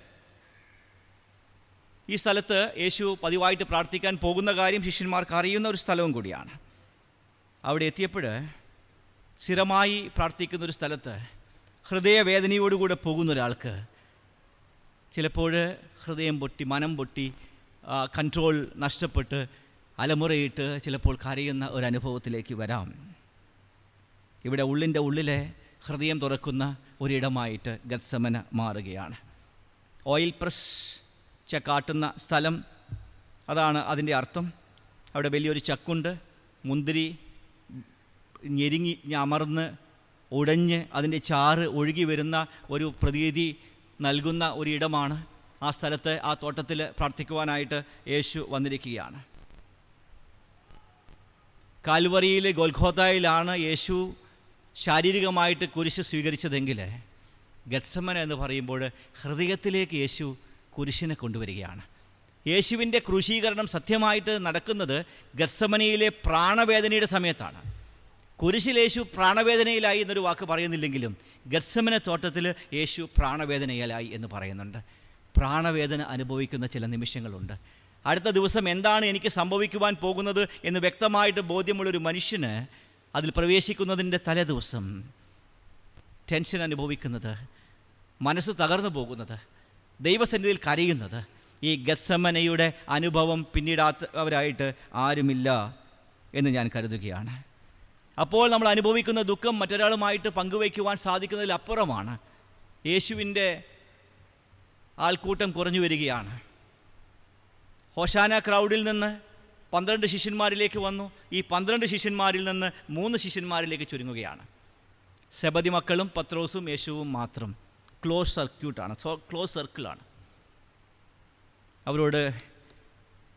ഈ സ്ഥലത്ത് യേശു പതിവായിട്ട് പ്രാർത്ഥിക്കാൻ പോകുന്ന കാര്യം ശിഷ്യന്മാർക്ക് അറിയുന്ന ഒരു സ്ഥലവും കൂടിയാണ്. അവിടെ എത്തിയപ്പോൾ സ്ഥിരമായി പ്രാർത്ഥിക്കുന്നൊരു സ്ഥലത്ത് ഹൃദയവേദനയോടുകൂടെ പോകുന്ന ഒരാൾക്ക് ചിലപ്പോൾ ഹൃദയം പൊട്ടി, മനം പൊട്ടി, കൺട്രോൾ നഷ്ടപ്പെട്ട് അലമുറയിട്ട് ചിലപ്പോൾ കരയുന്ന ഒരനുഭവത്തിലേക്ക് വരാം. ഇവിടെ ഉള്ളിൻ്റെ ഉള്ളിലെ ഹൃദയം തുറക്കുന്ന ഒരിടമായിട്ട് ഗത്സമന മാറുകയാണ്. ഓയിൽ പ്രസ് ചക്കാട്ടുന്ന സ്ഥലം, അതാണ് അതിൻ്റെ അർത്ഥം. അവിടെ വലിയൊരു ചക്കുണ്ട്. മുന്തിരി ഞെരുങ്ങി അമർന്ന് ഉടഞ്ഞ് അതിൻ്റെ ചാറ് ഒഴുകി വരുന്ന ഒരു പ്രതീതി നൽകുന്ന ഒരിടമാണ്. ആ സ്ഥലത്ത്, ആ തോട്ടത്തിൽ പ്രാർത്ഥിക്കുവാനായിട്ട് യേശു വന്നിരിക്കുകയാണ്. കാൽവറിയിലെ ഗൊൽഗോഥായിലാണ് യേശു ശാരീരികമായിട്ട് കുരിശ് സ്വീകരിച്ചതെങ്കിൽ ഗത്സമന എന്ന് പറയുമ്പോൾ ഹൃദയത്തിലേക്ക് യേശു കുരിശിനെ കൊണ്ടുവരികയാണ്. യേശുവിൻ്റെ ക്രൂശീകരണം സത്യമായിട്ട് നടക്കുന്നത് ഗത്സമനയിലെ പ്രാണവേദനയുടെ സമയത്താണ്. കുരിശിൽ യേശു പ്രാണവേദനയിലായി എന്നൊരു വാക്ക് പറയുന്നില്ലെങ്കിലും ഗത്സമന തോട്ടത്തിൽ യേശു പ്രാണവേദനയിലായി എന്ന് പറയുന്നുണ്ട്. പ്രാണവേദന അനുഭവിക്കുന്ന ചില നിമിഷങ്ങളുണ്ട്. അടുത്ത ദിവസം എന്താണ് എനിക്ക് സംഭവിക്കുവാൻ പോകുന്നത് എന്ന് വ്യക്തമായിട്ട് ബോധ്യമുള്ളൊരു മനുഷ്യന് അതിൽ പ്രവേശിക്കുന്നതിൻ്റെ തലേ ദിവസം ടെൻഷൻ അനുഭവിക്കുന്നത്, മനസ്സ് തകർന്നു പോകുന്നത്, ദൈവസന്നിധിയിൽ കരയുന്നത്, ഈ ഗത്സമനയുടെ അനുഭവം പിന്നീടാത്തവരായിട്ട് ആരുമില്ല എന്ന് ഞാൻ കരുതുകയാണ്. അപ്പോൾ നമ്മൾ അനുഭവിക്കുന്ന ദുഃഖം മറ്റൊരാളുമായിട്ട് പങ്കുവയ്ക്കുവാൻ സാധിക്കുന്നതിലപ്പുറമാണ്. യേശുവിൻ്റെ ആൾക്കൂട്ടം കുറഞ്ഞു വരികയാണ്. ഹോശാന ക്രൗഡിൽ നിന്ന് പന്ത്രണ്ട് ശിഷ്യന്മാരിലേക്ക് വന്നു. ഈ പന്ത്രണ്ട് ശിഷ്യന്മാരിൽ നിന്ന് മൂന്ന് ശിഷ്യന്മാരിലേക്ക് ചുരുങ്ങുകയാണ്. സെബദി മക്കളും പത്രോസും യേശുവും മാത്രം. ക്ലോസ് സർക്യൂട്ടാണ്, സോ ക്ലോസ് സർക്കിളാണ്. അവരോട്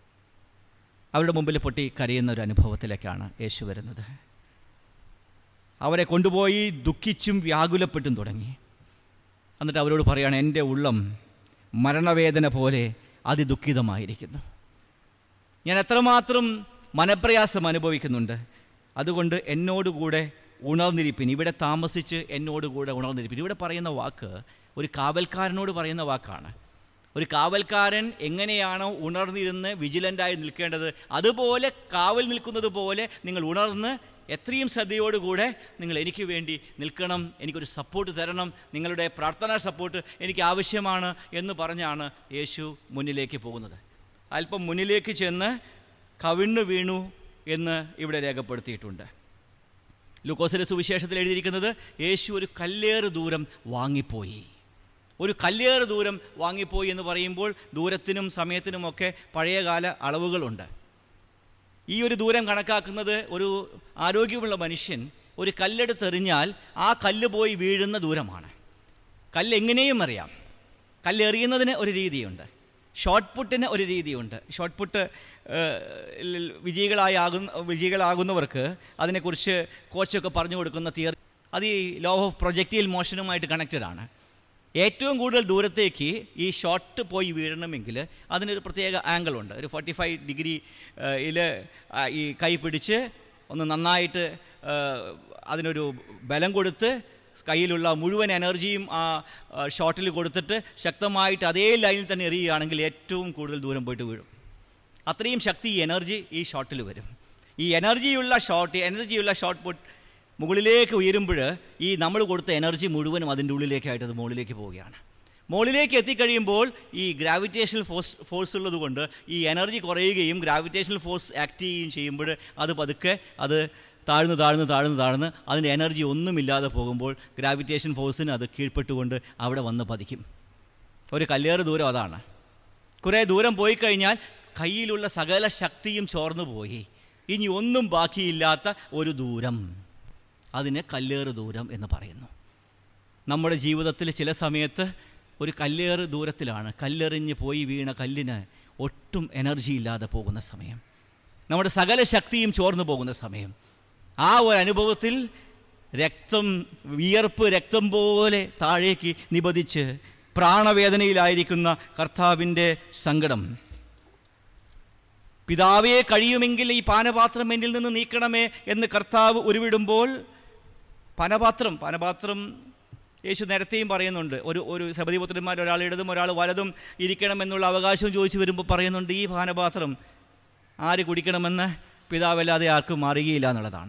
അവരുടെ മുമ്പിൽ പൊട്ടി കരയുന്ന ഒരു അനുഭവത്തിലേക്കാണ് യേശു വരുന്നത്. അവരെ കൊണ്ടുപോയി ദുഃഖിച്ചും വ്യാകുലപ്പെട്ടും തുടങ്ങി. എന്നിട്ട് അവരോട് പറയുകയാണ്, എൻ്റെ ഉള്ളം മരണവേദന പോലെ അതിദുഃഖിതമായിരിക്കുന്നു. ഞാൻ എത്രമാത്രം മനപ്രയാസം അനുഭവിക്കുന്നുണ്ട്. അതുകൊണ്ട് എന്നോടുകൂടെ ഉണർന്നിരിപ്പിൻ, ഇവിടെ താമസിച്ച് എന്നോടുകൂടെ ഉണർന്നിരിപ്പിൻ. ഇവിടെ പറയുന്ന വാക്ക് ഒരു കാവൽക്കാരനോട് പറയുന്ന വാക്കാണ്. ഒരു കാവൽക്കാരൻ എങ്ങനെയാണോ ഉണർന്നിരുന്ന് വിജിലൻ്റായി നിൽക്കേണ്ടത്, അതുപോലെ കാവൽ നിൽക്കുന്നത് പോലെ നിങ്ങൾ ഉണർന്ന് എത്രയും ശ്രദ്ധയോടുകൂടെ നിങ്ങൾ എനിക്ക് വേണ്ടി നിൽക്കണം, എനിക്കൊരു സപ്പോർട്ട് തരണം, നിങ്ങളുടെ പ്രാർത്ഥനാ സപ്പോർട്ട് എനിക്ക് ആവശ്യമാണ് എന്ന് പറഞ്ഞാണ് യേശു മുന്നിലേക്ക് പോകുന്നത്. അല്പം മുന്നിലേക്ക് ചെന്ന് കവിണ്ണു വീണു എന്ന് ഇവിടെ രേഖപ്പെടുത്തിയിട്ടുണ്ട്. ലൂക്കോസിന്റെ സുവിശേഷത്തിൽ എഴുതിയിരിക്കുന്നത് യേശു ഒരു കല്ലേറ് ദൂരം വാങ്ങിപ്പോയി. ഒരു കല്ലേറ് ദൂരം വാങ്ങിപ്പോയി എന്ന് പറയുമ്പോൾ ദൂരത്തിനും സമയത്തിനുമൊക്കെ പഴയകാല അളവുകളുണ്ട്. ഈ ഒരു ദൂരം കണക്കാക്കുന്നത് ഒരു ആരോഗ്യമുള്ള മനുഷ്യൻ ഒരു കല്ലെടുത്തെറിഞ്ഞാൽ ആ കല്ല് പോയി വീഴുന്ന ദൂരമാണ്. കല്ല് എങ്ങനെയും അറിയാം. കല്ലെറിയുന്നതിന് ഒരു രീതിയുണ്ട്, ഷോർട്ട് പുട്ടിന് ഒരു രീതിയുണ്ട്. ഷോർട്ട് പുട്ട് വിജയികളായാകുന്ന വിജയികളാകുന്നവർക്ക് അതിനെക്കുറിച്ച് കോച്ചൊക്കെ പറഞ്ഞു കൊടുക്കുന്ന തിയറി, അത് ഈ ലോ ഓഫ് പ്രൊജക്റ്റൈൽ മോഷനുമായിട്ട് കണക്റ്റഡ് ആണ്. ഏറ്റവും കൂടുതൽ ദൂരത്തേക്ക് ഈ ഷോട്ട് പോയി വീഴണമെങ്കിൽ അതിനൊരു പ്രത്യേക ആംഗിളുണ്ട്. ഒരു ഫോർട്ടി ഫൈവ് ഡിഗ്രിയിൽ ഈ കൈ പിടിച്ച് ഒന്ന് നന്നായിട്ട് അതിനൊരു ബലം കൊടുത്ത് കയ്യിലുള്ള മുഴുവൻ എനർജിയും ആ ഷോട്ടിൽ കൊടുത്തിട്ട് ശക്തമായിട്ട് അതേ ലൈനിൽ തന്നെ എറിയുകയാണെങ്കിൽ ഏറ്റവും കൂടുതൽ ദൂരം പോയിട്ട് വീഴും. അത്രയും ശക്തി ഈ എനർജി ഈ ഷോട്ടിൽ വരും. ഈ എനർജിയുള്ള ഷോട്ട് എനർജിയുള്ള ഷോട്ട് പുട്ട് മുകളിലേക്ക് ഉയരുമ്പോൾ ഈ നമ്മൾ കൊടുത്ത എനർജി മുഴുവനും അതിൻ്റെ ഉള്ളിലേക്കായിട്ട് അത് മുകളിലേക്ക് പോവുകയാണ്. മുകളിലേക്ക് എത്തിക്കഴിയുമ്പോൾ ഈ ഗ്രാവിറ്റേഷണൽ ഫോഴ്സ് ഫോഴ്സ് ഉള്ളത് കൊണ്ട് ഈ എനർജി കുറയുകയും ഗ്രാവിറ്റേഷണൽ ഫോഴ്സ് ആക്ട് ചെയ്യുകയും ചെയ്യുമ്പോൾ അത് പതുക്കെ അത് താഴ്ന്ന് താഴ്ന്ന് താഴ്ന്ന് താഴ്ന്ന് അതിൻ്റെ എനർജി ഒന്നുമില്ലാതെ പോകുമ്പോൾ ഗ്രാവിറ്റേഷൻ ഫോഴ്സിന് അത് കീഴ്പ്പെട്ടുകൊണ്ട് അവിടെ വന്ന് പതിക്കും. ഒരു കല്ലേറ് ദൂരം അതാണ്. കുറേ ദൂരം പോയി കഴിഞ്ഞാൽ കയ്യിലുള്ള സകല ശക്തിയും ചോർന്നു പോയി, ഇനി ഒന്നും ബാക്കിയില്ലാത്ത ഒരു ദൂരം, അതിന് കല്ലേറ് ദൂരം എന്ന് പറയുന്നു. നമ്മുടെ ജീവിതത്തിൽ ചില സമയത്ത് ഒരു കല്ലേറ് ദൂരത്തിലാണ്. കല്ലെറിഞ്ഞ് പോയി വീണ കല്ലിന് ഒട്ടും എനർജി ഇല്ലാതെ പോകുന്ന സമയം, നമ്മുടെ സകല ശക്തിയും ചോർന്നു പോകുന്ന സമയം. ആ ഒരു അനുഭവത്തിൽ രക്തം വിയർപ്പ് രക്തം പോലെ താഴേക്ക് നിപതിച്ച് പ്രാണവേദനയിലായിരിക്കുന്ന കർത്താവിൻ്റെ സങ്കടം. പിതാവേ, കഴിയുമെങ്കിൽ ഈ പാനപാത്രം എന്നിൽ നിന്ന് നീക്കണമേ എന്ന് കർത്താവ് ഉരുവിടുമ്പോൾ പാനപാത്രം പാനപാത്രം യേശു നേരത്തെയും പറയുന്നുണ്ട്. ഒരു ഒരു സബദിപുത്രന്മാർ ഒരാൾ ഇടതും ഒരാൾ വലതും ഇരിക്കണമെന്നുള്ള അവകാശം ചോദിച്ചു വരുമ്പോൾ പറയുന്നുണ്ട്, ഈ പാനപാത്രം ആര് കുടിക്കണമെന്ന് പിതാവല്ലാതെ ആർക്കും അറിയുകയില്ല എന്നുള്ളതാണ്.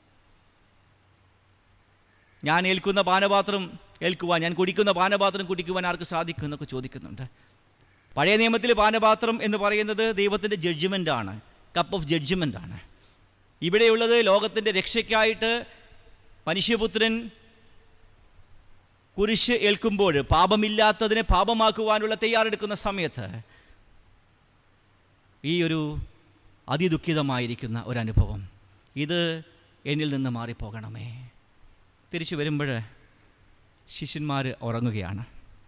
ഞാൻ ഏൽക്കുന്ന പാനപാത്രം ഏൽക്കുവാൻ, ഞാൻ കുടിക്കുന്ന പാനപാത്രം കുടിക്കുവാൻ ആർക്ക് സാധിക്കും എന്നൊക്കെ ചോദിക്കുന്നുണ്ട്. പഴയ നിയമത്തിൽ പാനപാത്രം എന്ന് പറയുന്നത് ദൈവത്തിൻ്റെ ജഡ്ജ്മെൻ്റാണ്, കപ്പ് ഓഫ് ജഡ്ജ്മെൻ്റാണ്. ഇവിടെയുള്ളത് ലോകത്തിൻ്റെ രക്ഷയ്ക്കായിട്ട് മനുഷ്യപുത്രൻ കുരിശ് ഏൽക്കുമ്പോൾ പാപമില്ലാത്തതിനെ പാപമാക്കുവാനുള്ള തയ്യാറെടുക്കുന്ന സമയത്ത് ഈ ഒരു അതിദുഃഖിതമായിരിക്കുന്ന ഒരനുഭവം, ഇത് എന്നിൽ നിന്ന് മാറിപ്പോകണമേ. തിരിച്ചു വരുമ്പോൾ ശിഷ്യന്മാർ ഉറങ്ങുകയാണ്.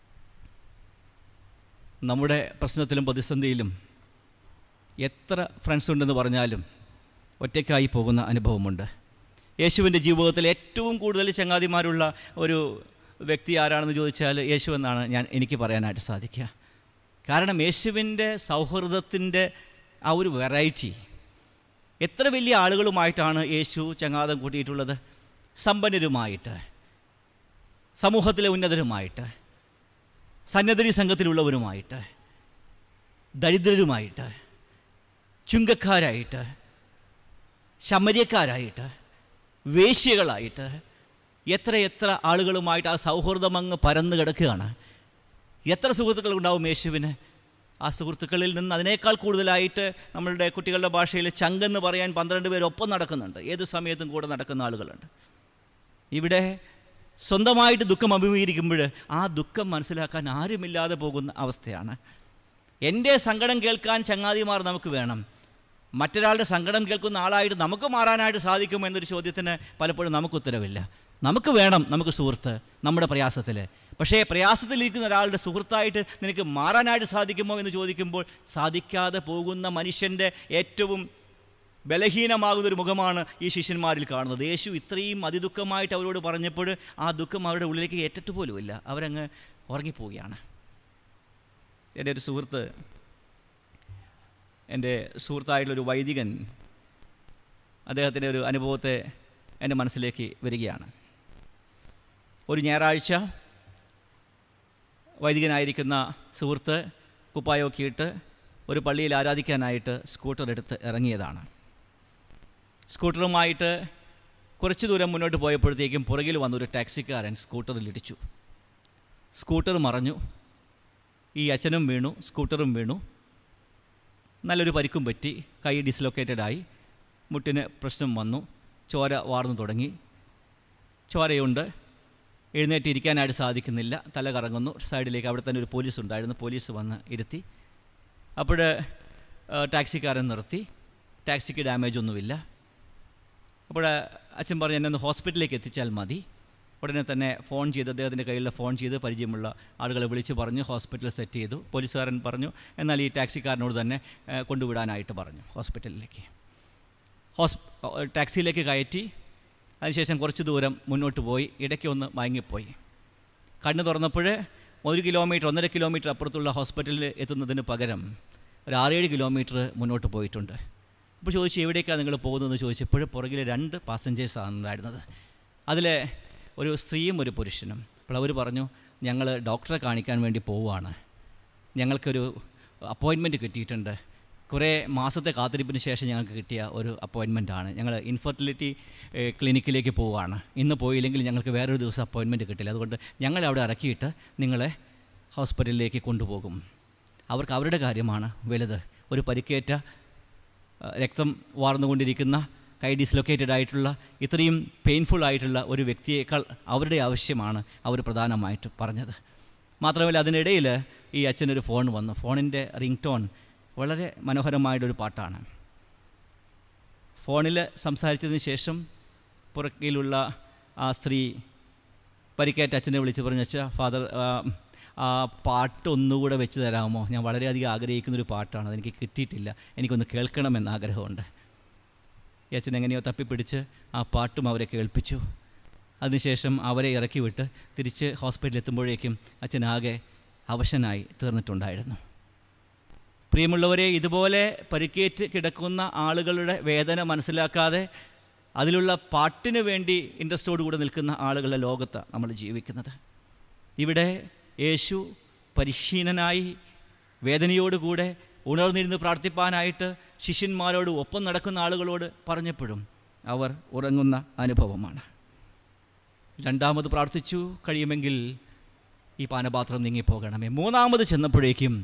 നമ്മുടെ പ്രശ്നത്തിലും പ്രതിസന്ധിയിലും എത്ര ഫ്രണ്ട്സ് ഉണ്ടെന്ന് പറഞ്ഞാലും ഒറ്റയ്ക്കായി പോകുന്ന അനുഭവമുണ്ട്. യേശുവിൻ്റെ ജീവിതത്തിൽ ഏറ്റവും കൂടുതൽ ചങ്ങാതിമാരുള്ള ഒരു വ്യക്തി ആരാണെന്ന് ചോദിച്ചാൽ യേശു എന്നാണ് ഞാൻ എനിക്ക് പറയാനായിട്ട് സാധിക്കുക. കാരണം യേശുവിൻ്റെ സൗഹൃദത്തിൻ്റെ ആ ഒരു വെറൈറ്റി, എത്ര വലിയ ആളുകളുമായിട്ടാണ് യേശു ചങ്ങാതം കൂട്ടിയിട്ടുള്ളത്. സമ്പന്നരുമായിട്ട്, സമൂഹത്തിലെ ഉന്നതരുമായിട്ട്, സന്നദ്ധി സംഘത്തിലുള്ളവരുമായിട്ട്, ദരിദ്രരുമായിട്ട്, ചുങ്കക്കാരായിട്ട്, ശമര്യക്കാരായിട്ട്, വേശ്യകളായിട്ട്, എത്ര എത്ര ആളുകളുമായിട്ട് ആ സൗഹൃദം അങ്ങ് പരന്നു കിടക്കുകയാണ്. എത്ര സുഹൃത്തുക്കൾ ഉണ്ടാവും യേശുവിന്. ആ സുഹൃത്തുക്കളിൽ നിന്ന് അതിനേക്കാൾ കൂടുതലായിട്ട് നമ്മളുടെ കുട്ടികളുടെ ഭാഷയിൽ ചങ്കെന്ന് പറയാൻ പന്ത്രണ്ട് പേരൊപ്പം നടക്കുന്നുണ്ട്. ഏത് സമയത്തും കൂടെ നടക്കുന്ന ആളുകളുണ്ട്. ഇവിടെ സ്വന്തമായിട്ട് ദുഃഖം അഭിമുഖീകരിക്കുമ്പോൾ ആ ദുഃഖം മനസ്സിലാക്കാൻ ആരുമില്ലാതെ പോകുന്ന അവസ്ഥയാണ്. എൻ്റെ സങ്കടം കേൾക്കാൻ ചങ്ങാതിമാർ നമുക്ക് വേണം. മറ്റൊരാളുടെ സങ്കടം കേൾക്കുന്ന ആളായിട്ട് നമുക്ക് മാറാനായിട്ട് സാധിക്കുമോ എന്നൊരു ചോദ്യത്തിന് പലപ്പോഴും നമുക്ക് ഉത്തരവില്ല. നമുക്ക് വേണം നമുക്ക് സുഹൃത്ത് നമ്മുടെ പ്രയാസത്തിൽ. പക്ഷേ പ്രയാസത്തിലിരിക്കുന്ന ഒരാളുടെ സുഹൃത്തായിട്ട് നിനക്ക് മാറാനായിട്ട് സാധിക്കുമോ എന്ന് ചോദിക്കുമ്പോൾ സാധിക്കാതെ പോകുന്ന മനുഷ്യൻ്റെ ഏറ്റവും ബലഹീനമാകുന്നൊരു മുഖമാണ് ഈ ശിഷ്യന്മാരിൽ കാണുന്നത്. യേശു ഇത്രയും അതിദുഃഖമായിട്ട് അവരോട് പറഞ്ഞപ്പോൾ ആ ദുഃഖം അവരുടെ ഉള്ളിലേക്ക് ഏറ്റിട്ട് പോലുമില്ല. അവരങ്ങ് ഉറങ്ങിപ്പോവുകയാണ്. എൻ്റെ ഒരു സുഹൃത്ത്, എൻ്റെ സുഹൃത്തായിട്ടുള്ളൊരു വൈദികൻ, അദ്ദേഹത്തിൻ്റെ ഒരു അനുഭവത്തെ എൻ്റെ മനസ്സിലേക്ക് വരികയാണ്. ഒരു ഞായറാഴ്ച വൈദികനായിരിക്കുന്ന സുഹൃത്ത് കുപ്പായമൊക്കെ ഇട്ട് ഒരു പള്ളിയിൽ ആരാധിക്കാനായിട്ട് സ്കൂട്ടർ എടുത്ത് ഇറങ്ങിയതാണ്. സ്കൂട്ടറുമായിട്ട് കുറച്ച് ദൂരം മുന്നോട്ട് പോയപ്പോഴത്തേക്കും പുറകിൽ വന്നൊരു ടാക്സിക്കാരൻ സ്കൂട്ടറിൽ ഇടിച്ചു. സ്കൂട്ടർ മറഞ്ഞു. ഈ അച്ഛനും വീണു, സ്കൂട്ടറും വീണു. നല്ലൊരു പരിക്കും പറ്റി. കൈ ഡിസ്ലൊക്കേറ്റഡായി. മുട്ടിന് പ്രശ്നം വന്നു. ചോര വാർന്നു തുടങ്ങി. ചോരയുണ്ട്. എഴുന്നേറ്റ് ഇരിക്കാനായിട്ട് സാധിക്കുന്നില്ല. തല കറങ്ങുന്നു. സൈഡിലേക്ക് അവിടെ തന്നെ ഒരു പോലീസ് ഉണ്ടായിരുന്നു. പോലീസ് വന്ന് ഇരുത്തി. അപ്പോൾ ടാക്സിക്കാരൻ നിർത്തി. ടാക്സിക്ക് ഡാമേജ് ഒന്നുമില്ല. അപ്പോൾ അച്ഛൻ പറഞ്ഞു, എന്നെ ഒന്ന് ഹോസ്പിറ്റലിലേക്ക് എത്തിച്ചാൽ മതി. ഉടനെ തന്നെ ഫോൺ ചെയ്ത്, അദ്ദേഹത്തിൻ്റെ കയ്യിലുള്ള ഫോൺ ചെയ്ത് പരിചയമുള്ള ആളുകളെ വിളിച്ച് പറഞ്ഞ് ഹോസ്പിറ്റലിൽ സെറ്റ് ചെയ്തു. പോലീസുകാരൻ പറഞ്ഞു എന്നാൽ ഈ ടാക്സിക്കാരനോട് തന്നെ കൊണ്ടുവിടാനായിട്ട് പറഞ്ഞു ഹോസ്പിറ്റലിലേക്ക്. ഹോസ് ടാക്സിയിലേക്ക് കയറ്റി. അതിനുശേഷം കുറച്ച് ദൂരം മുന്നോട്ട് പോയി. ഇടയ്ക്ക് ഒന്ന് മയങ്ങിപ്പോയി. കണ്ണ് തുറന്നപ്പോൾ ഒരു കിലോമീറ്റർ ഒന്നര കിലോമീറ്റർ അപ്പുറത്തുള്ള ഹോസ്പിറ്റലിൽ എത്തുന്നതിന് പകരം ഒരു ആറേഴ് കിലോമീറ്റർ മുന്നോട്ട് പോയിട്ടുണ്ട്. അപ്പോൾ ചോദിച്ചു, എവിടേക്കാണ് നിങ്ങൾ പോകുന്നതെന്ന് ചോദിച്ചപ്പോൾ പുറകിൽ രണ്ട് പാസഞ്ചേഴ്സാണ് ഉണ്ടായിരുന്നത്. അതിൽ ഒരു സ്ത്രീയും ഒരു പുരുഷനും. അപ്പോൾ അവർ പറഞ്ഞു, ഞങ്ങൾ ഡോക്ടറെ കാണിക്കാൻ വേണ്ടി പോവുകയാണ്. ഞങ്ങൾക്കൊരു അപ്പോയിൻമെൻറ്റ് കിട്ടിയിട്ടുണ്ട്. കുറേ മാസത്തെ കാത്തിരിപ്പിന് ശേഷം ഞങ്ങൾക്ക് കിട്ടിയ ഒരു അപ്പോയിൻമെൻറ്റാണ്. ഞങ്ങൾ ഇൻഫെർട്ടിലിറ്റി ക്ലിനിക്കിലേക്ക് പോവുകയാണ്. ഇന്ന് പോയില്ലെങ്കിൽ ഞങ്ങൾക്ക് വേറൊരു ദിവസം അപ്പോയിൻമെൻറ്റ് കിട്ടില്ല. അതുകൊണ്ട് ഞങ്ങളെ അവിടെ ഇറക്കിയിട്ട് നിങ്ങളെ ഹോസ്പിറ്റലിലേക്ക് കൊണ്ടുപോകും. അവർക്ക് അവരുടെ കാര്യമാണ് വലുത്. ഒരു പരിക്കേറ്റ, രക്തം വാർന്നുകൊണ്ടിരിക്കുന്ന, കൈ ഡിസ്ലൊക്കേറ്റഡ് ആയിട്ടുള്ള, ഇത്രയും പെയിൻഫുൾ ആയിട്ടുള്ള ഒരു വ്യക്തിയേക്കാൾ അവരുടെ ആവശ്യമാണ് അവർ പ്രധാനമായിട്ട് പറഞ്ഞത്. മാത്രമല്ല അതിനിടയിൽ ഈ അച്ഛനൊരു ഫോൺ വന്നു. ഫോണിൻ്റെ റിംഗ് ടോൺ വളരെ മനോഹരമായിട്ടൊരു പാട്ടാണ്. ഫോണിൽ സംസാരിച്ചതിന് ശേഷം പുറകിലുള്ള ആ സ്ത്രീ പരിക്കേറ്റ അച്ഛനെ വിളിച്ച് പറഞ്ഞു, അച്ഛാ ഫാദർ ആ പാട്ട് ഒന്നുകൂടെ വെച്ച് തരാമോ? ഞാൻ വളരെയധികം ആഗ്രഹിക്കുന്നൊരു പാട്ടാണ്, അതെനിക്ക് കിട്ടിയിട്ടില്ല, എനിക്കൊന്ന് കേൾക്കണമെന്ന് ആഗ്രഹമുണ്ട്. ഈ അച്ഛൻ എങ്ങനെയോ തപ്പിപ്പിടിച്ച് ആ പാട്ടും അവരെ കേൾപ്പിച്ചു. അതിനുശേഷം അവരെ ഇറക്കി വിട്ട് തിരിച്ച് ഹോസ്പിറ്റലിൽ എത്തുമ്പോഴേക്കും അച്ഛനാകെ അവശനായി തീർന്നിട്ടുണ്ടായിരുന്നു. പ്രിയമുള്ളവരെ, ഇതുപോലെ പരിക്കേറ്റ് കിടക്കുന്ന ആളുകളുടെ വേദന മനസ്സിലാക്കാതെ അതിലുള്ള പാട്ടിന് വേണ്ടി ഇൻട്രസ്റ്റോടുകൂടെ നിൽക്കുന്ന ആളുകളുടെ ലോകത്താണ് നമ്മൾ ജീവിക്കുന്നത്. ഇവിടെ യേശു പരിശീലനായി വേദനയോടുകൂടെ ഉണർന്നിരുന്ന് പ്രാർത്ഥിപ്പാനായിട്ട് ശിഷ്യന്മാരോട് ഒപ്പം നടക്കുന്ന ആളുകളോട് പറഞ്ഞപ്പോഴും അവർ ഉറങ്ങുന്ന അനുഭവമാണ്. രണ്ടാമത് പ്രാർത്ഥിച്ചു, കഴിയുമെങ്കിൽ ഈ പാനപാത്രം നീങ്ങിപ്പോകണമേ. മൂന്നാമത് ചെന്നപ്പോഴേക്കും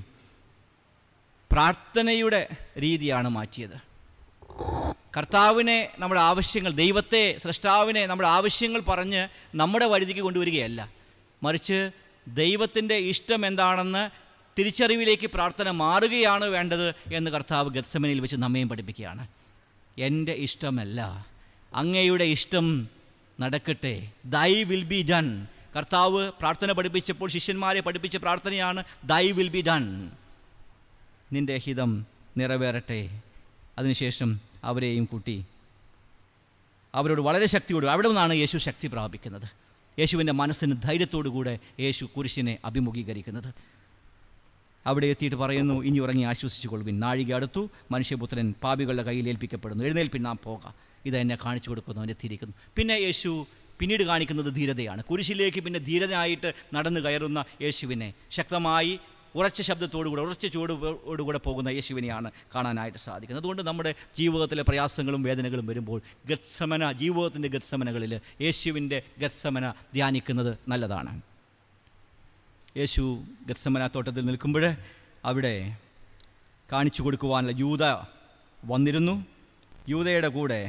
പ്രാർത്ഥനയുടെ രീതിയാണ് മാറ്റിയത്. കർത്താവിനെ നമ്മുടെ ആവശ്യങ്ങൾ, ദൈവത്തെ, സ്രഷ്ടാവിനെ നമ്മുടെ ആവശ്യങ്ങൾ പറഞ്ഞ് നമ്മുടെ വഴിതിക്ക് കൊണ്ടുവരികയല്ല, മറിച്ച് ദൈവത്തിൻ്റെ ഇഷ്ടം എന്താണെന്ന് തിരിച്ചറിവിലേക്ക് പ്രാർത്ഥന മാറുകയാണ് വേണ്ടത് എന്ന് കർത്താവ് ഗത്സമനയിൽ വെച്ച് നമ്മയും പഠിപ്പിക്കുകയാണ്. എൻ്റെ ഇഷ്ടമല്ല, അങ്ങയുടെ ഇഷ്ടം നടക്കട്ടെ, ദൈ വിൽ ബി ഡൺ. കർത്താവ് പ്രാർത്ഥന പഠിപ്പിച്ചപ്പോൾ ശിഷ്യന്മാരെ പഠിപ്പിച്ച പ്രാർത്ഥനയാണ് ദൈ വിൽ ബി ഡൺ, നിൻ്റെ ഹിതം നിറവേറട്ടെ. അതിനുശേഷം അവരെയും കൂട്ടി അവരോട് വളരെ ശക്തിയോട്, അവിടെ നിന്നാണ് യേശു ശക്തി പ്രാപിക്കുന്നത്. യേശുവിൻ്റെ മനസ്സിന് ധൈര്യത്തോടുകൂടെ യേശു കുരിശിനെ അഭിമുഖീകരിക്കുന്നത്. അവിടെ എത്തിയിട്ട് പറയുന്നു, ഇനി ഉറങ്ങി ആശ്വസിച്ചു കൊള്ളുവിൻ, നാഴിക അടുത്തു, മനുഷ്യപുത്രൻ പാപികളുടെ കയ്യിൽ ഏൽപ്പിക്കപ്പെടുന്നു, എഴുന്നേൽപ്പിൻ നാം പോകാം, ഇത് എന്നെ കാണിച്ചു കൊടുക്കുന്നു, അവൻ എത്തിയിരിക്കുന്നു. പിന്നെ യേശു പിന്നീട് കാണിക്കുന്നത് ധീരതയാണ്. കുരിശിലേക്ക് പിന്നെ ധീരനായിട്ട് നടന്നു കയറുന്ന യേശുവിനെ, ശക്തമായി ഉറച്ച ശബ്ദത്തോടുകൂടെ, ഉറച്ച ചൂടോടുകൂടെ പോകുന്ന യേശുവിനെയാണ് കാണാനായിട്ട് സാധിക്കുന്നത്. അതുകൊണ്ട് നമ്മുടെ ജീവിതത്തിലെ പ്രയാസങ്ങളും വേദനകളും വരുമ്പോൾ ഗത്സമന, ജീവിതത്തിൻ്റെ ഗത്സമനകളിൽ യേശുവിൻ്റെ ഗത്സമന ധ്യാനിക്കുന്നത് നല്ലതാണ്. യേശു ഗത്സമന തോട്ടത്തിൽ നിൽക്കുമ്പോൾ അവിടെ കാണിച്ചു കൊടുക്കുവാനുള്ള യൂദ വന്നിരുന്നു. യൂദയുടെ കൂടെ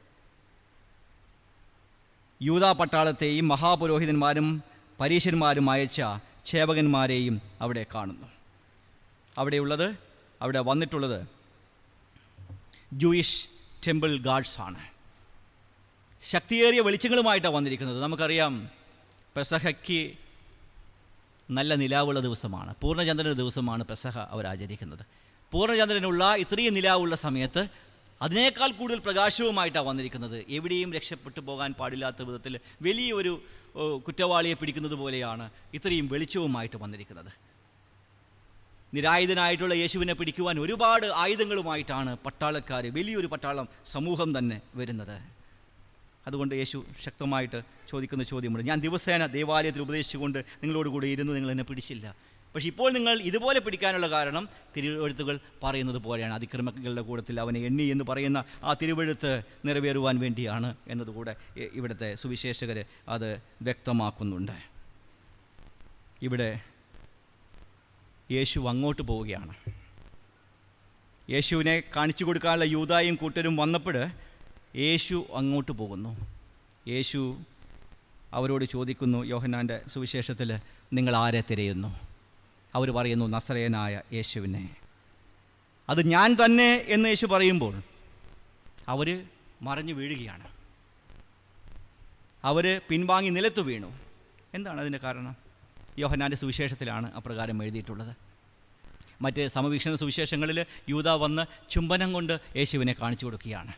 യൂദാ പട്ടാളത്തെയും മഹാപുരോഹിതന്മാരും പരീശന്മാരും അയച്ച സേവകന്മാരെയും അവിടെ കാണുന്നു. അവിടെയുള്ളത്, അവിടെ വന്നിട്ടുള്ളത് ജൂയിഷ് ടെമ്പിൾ ഗാർഡ്സാണ്. ശക്തിയേറിയ വെളിച്ചങ്ങളുമായിട്ടാണ് വന്നിരിക്കുന്നത്. നമുക്കറിയാം, പെസഹയ്ക്ക് നല്ല നിലാവുള്ള ദിവസമാണ്, പൂർണ്ണചന്ദ്രൻ്റെ ദിവസമാണ് പെസഹ അവർ ആചരിക്കുന്നത്. പൂർണ്ണചന്ദ്രനുള്ള ഇത്രയും നിലാവുള്ള സമയത്ത് അതിനേക്കാൾ കൂടുതൽ പ്രകാശവുമായിട്ടാണ് വന്നിരിക്കുന്നത്. എവിടെയും രക്ഷപ്പെട്ടു പോകാൻ പാടില്ലാത്ത വിധത്തിൽ വലിയൊരു കുറ്റവാളിയെ പിടിക്കുന്നത് പോലെയാണ് ഇത്രയും വെളിച്ചവുമായിട്ട് വന്നിരിക്കുന്നത്. നിരായുധനായിട്ടുള്ള യേശുവിനെ പിടിക്കുവാൻ ഒരുപാട് ആയുധങ്ങളുമായിട്ടാണ് പട്ടാളക്കാർ, വലിയൊരു പട്ടാളം സമൂഹം തന്നെ വരുന്നത്. അതുകൊണ്ട് യേശു ശക്തമായിട്ട് ചോദിക്കുന്ന ചോദ്യമുണ്ട്. ഞാൻ ദിവസേന ദേവാലയത്തിൽ ഉപദേശിച്ചുകൊണ്ട് നിങ്ങളോട് കൂടെ ഇരുന്നു, നിങ്ങൾ എന്നെ പിടിച്ചില്ല. പക്ഷേ ഇപ്പോൾ നിങ്ങൾ ഇതുപോലെ പിടിക്കാനുള്ള കാരണം തിരുവെഴുത്തുകൾ പറയുന്നത് പോലെയാണ്. അതിക്രമങ്ങളുടെ കൂട്ടത്തിൽ അവനെ എണ്ണി എന്ന് പറയുന്ന ആ തിരുവെഴുത്ത് നിറവേറുവാൻ വേണ്ടിയാണ് എന്നതുകൂടെ ഇവിടുത്തെ സുവിശേഷകർ അത് വ്യക്തമാക്കുന്നുണ്ട്. ഇവിടെ യേശു അങ്ങോട്ട് പോവുകയാണ്. യേശുവിനെ കാണിച്ചു കൊടുക്കാനുള്ള യൂദായും കൂട്ടരും വന്നപ്പോൾ യേശു അങ്ങോട്ട് പോകുന്നു. യേശു അവരോട് ചോദിക്കുന്നു, യോഹന്നാൻ്റെ സുവിശേഷത്തിൽ നിങ്ങൾ ആരെ തിരയുന്നു? അവർ പറയുന്നു, നസറേയനായ യേശുവിനെ. അത് ഞാൻ തന്നെ എന്ന് യേശു പറയുമ്പോൾ അവർ മറിഞ്ഞു വീഴുകയാണ്. അവർ പിൻവാങ്ങി നിലത്തു വീണു. എന്താണ് അതിൻ്റെ കാരണം? യോഹന്നാൻ്റെ സുവിശേഷത്തിലാണ് അപ്രകാരം എഴുതിയിട്ടുള്ളത്. മറ്റ് സമവീക്ഷണ സുവിശേഷങ്ങളിൽ യൂദാ വന്ന് ചുംബനം കൊണ്ട് യേശുവിനെ കാണിച്ചു കൊടുക്കുകയാണ്.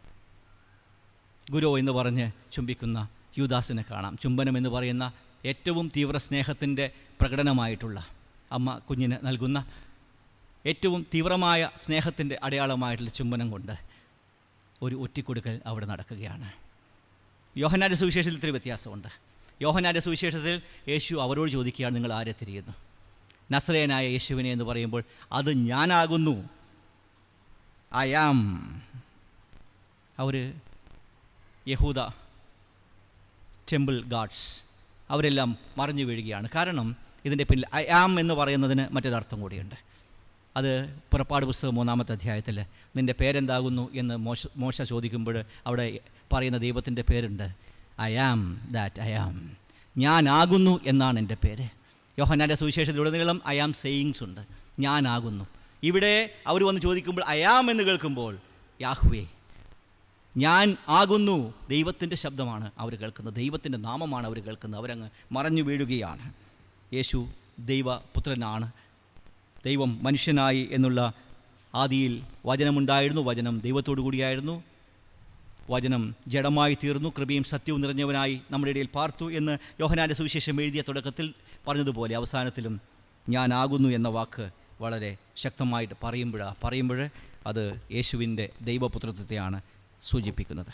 ഗുരു എന്ന് പറഞ്ഞ് ചുംബിക്കുന്ന യൂദാസിനെ കാണാം. ചുംബനം എന്ന് പറയുന്ന ഏറ്റവും തീവ്ര സ്നേഹത്തിൻ്റെ പ്രകടനമായിട്ടുള്ള, അമ്മ കുഞ്ഞിന് നൽകുന്ന ഏറ്റവും തീവ്രമായ സ്നേഹത്തിൻ്റെ അടയാളമായിട്ടുള്ള ചുംബനം കൊണ്ട് ഒരു ഒറ്റിക്കൊടുക്കൽ അവിടെ നടക്കുകയാണ്. യോഹന്നാൻ്റെ സുവിശേഷത്തിൽ ഇത്തിരി വ്യത്യാസമുണ്ട്. യോഹന്നാൻ്റെ സുവിശേഷത്തിൽ യേശു അവരോട് ചോദിക്കുകയാണ്, നിങ്ങൾ ആരെ തിരയുന്നു? നസറേയനായ യേശുവിനെ എന്ന് പറയുമ്പോൾ അത് ഞാനാകുന്നു, ഐ ആം. അവർ യഹൂദ ടെമ്പിൾ ഗാഡ്സ് അവരെല്ലാം മറിഞ്ഞു വീഴുകയാണ്. കാരണം ഇതിൻ്റെ പിന്നിൽ ഐ ആം എന്ന് പറയുന്നതിന് മറ്റൊരർത്ഥം കൂടിയുണ്ട്. അത് പുറപ്പാട് പുസ്തകം മൂന്നാമത്തെ അധ്യായത്തിൽ നിൻ്റെ പേരെന്താകുന്നു എന്ന് മോശ മോശ ചോദിക്കുമ്പോൾ അവിടെ പറയുന്ന ദൈവത്തിൻ്റെ പേരുണ്ട്, I am that I am. ഞാനാകുന്നു എന്നാണ് എൻ്റെ പേര്. യോഹന്നാൻ്റെ സുവിശേഷത്തിലുടനീളം ഐ ആം സെയിങ്സ് ഉണ്ട്, ഞാനാകുന്നു. ഇവിടെ അവർ വന്ന് ചോദിക്കുമ്പോൾ ഐ ആം എന്ന് കേൾക്കുമ്പോൾ യാഹ്വേ, ഞാൻ ആകുന്നു, ദൈവത്തിൻ്റെ ശബ്ദമാണ് അവർ കേൾക്കുന്നത്, ദൈവത്തിൻ്റെ നാമമാണ് അവർ കേൾക്കുന്നത്. അവരങ്ങ് മറഞ്ഞു വീഴുകയാണ്. യേശു ദൈവപുത്രനാണ്, ദൈവം മനുഷ്യനായി എന്നുള്ള ആദിയിൽ വചനമുണ്ടായിരുന്നു, വചനം ദൈവത്തോടു കൂടിയായിരുന്നു, വചനം ജഡമായി തീർന്നു, കൃപയും സത്യവും നിറഞ്ഞവനായി നമ്മുടെ ഇടയിൽ പാർത്തു എന്ന് യോഹന്നാൻ്റെ സുവിശേഷം എഴുതിയ തുടക്കത്തിൽ പറഞ്ഞതുപോലെ അവസാനത്തിലും ഞാനാകുന്നു എന്ന വാക്ക് വളരെ ശക്തമായിട്ട് പറയുമ്പോഴാണ് പറയുമ്പോൾ അത് യേശുവിൻ്റെ ദൈവപുത്രത്വത്തെയാണ് സൂചിപ്പിക്കുന്നത്.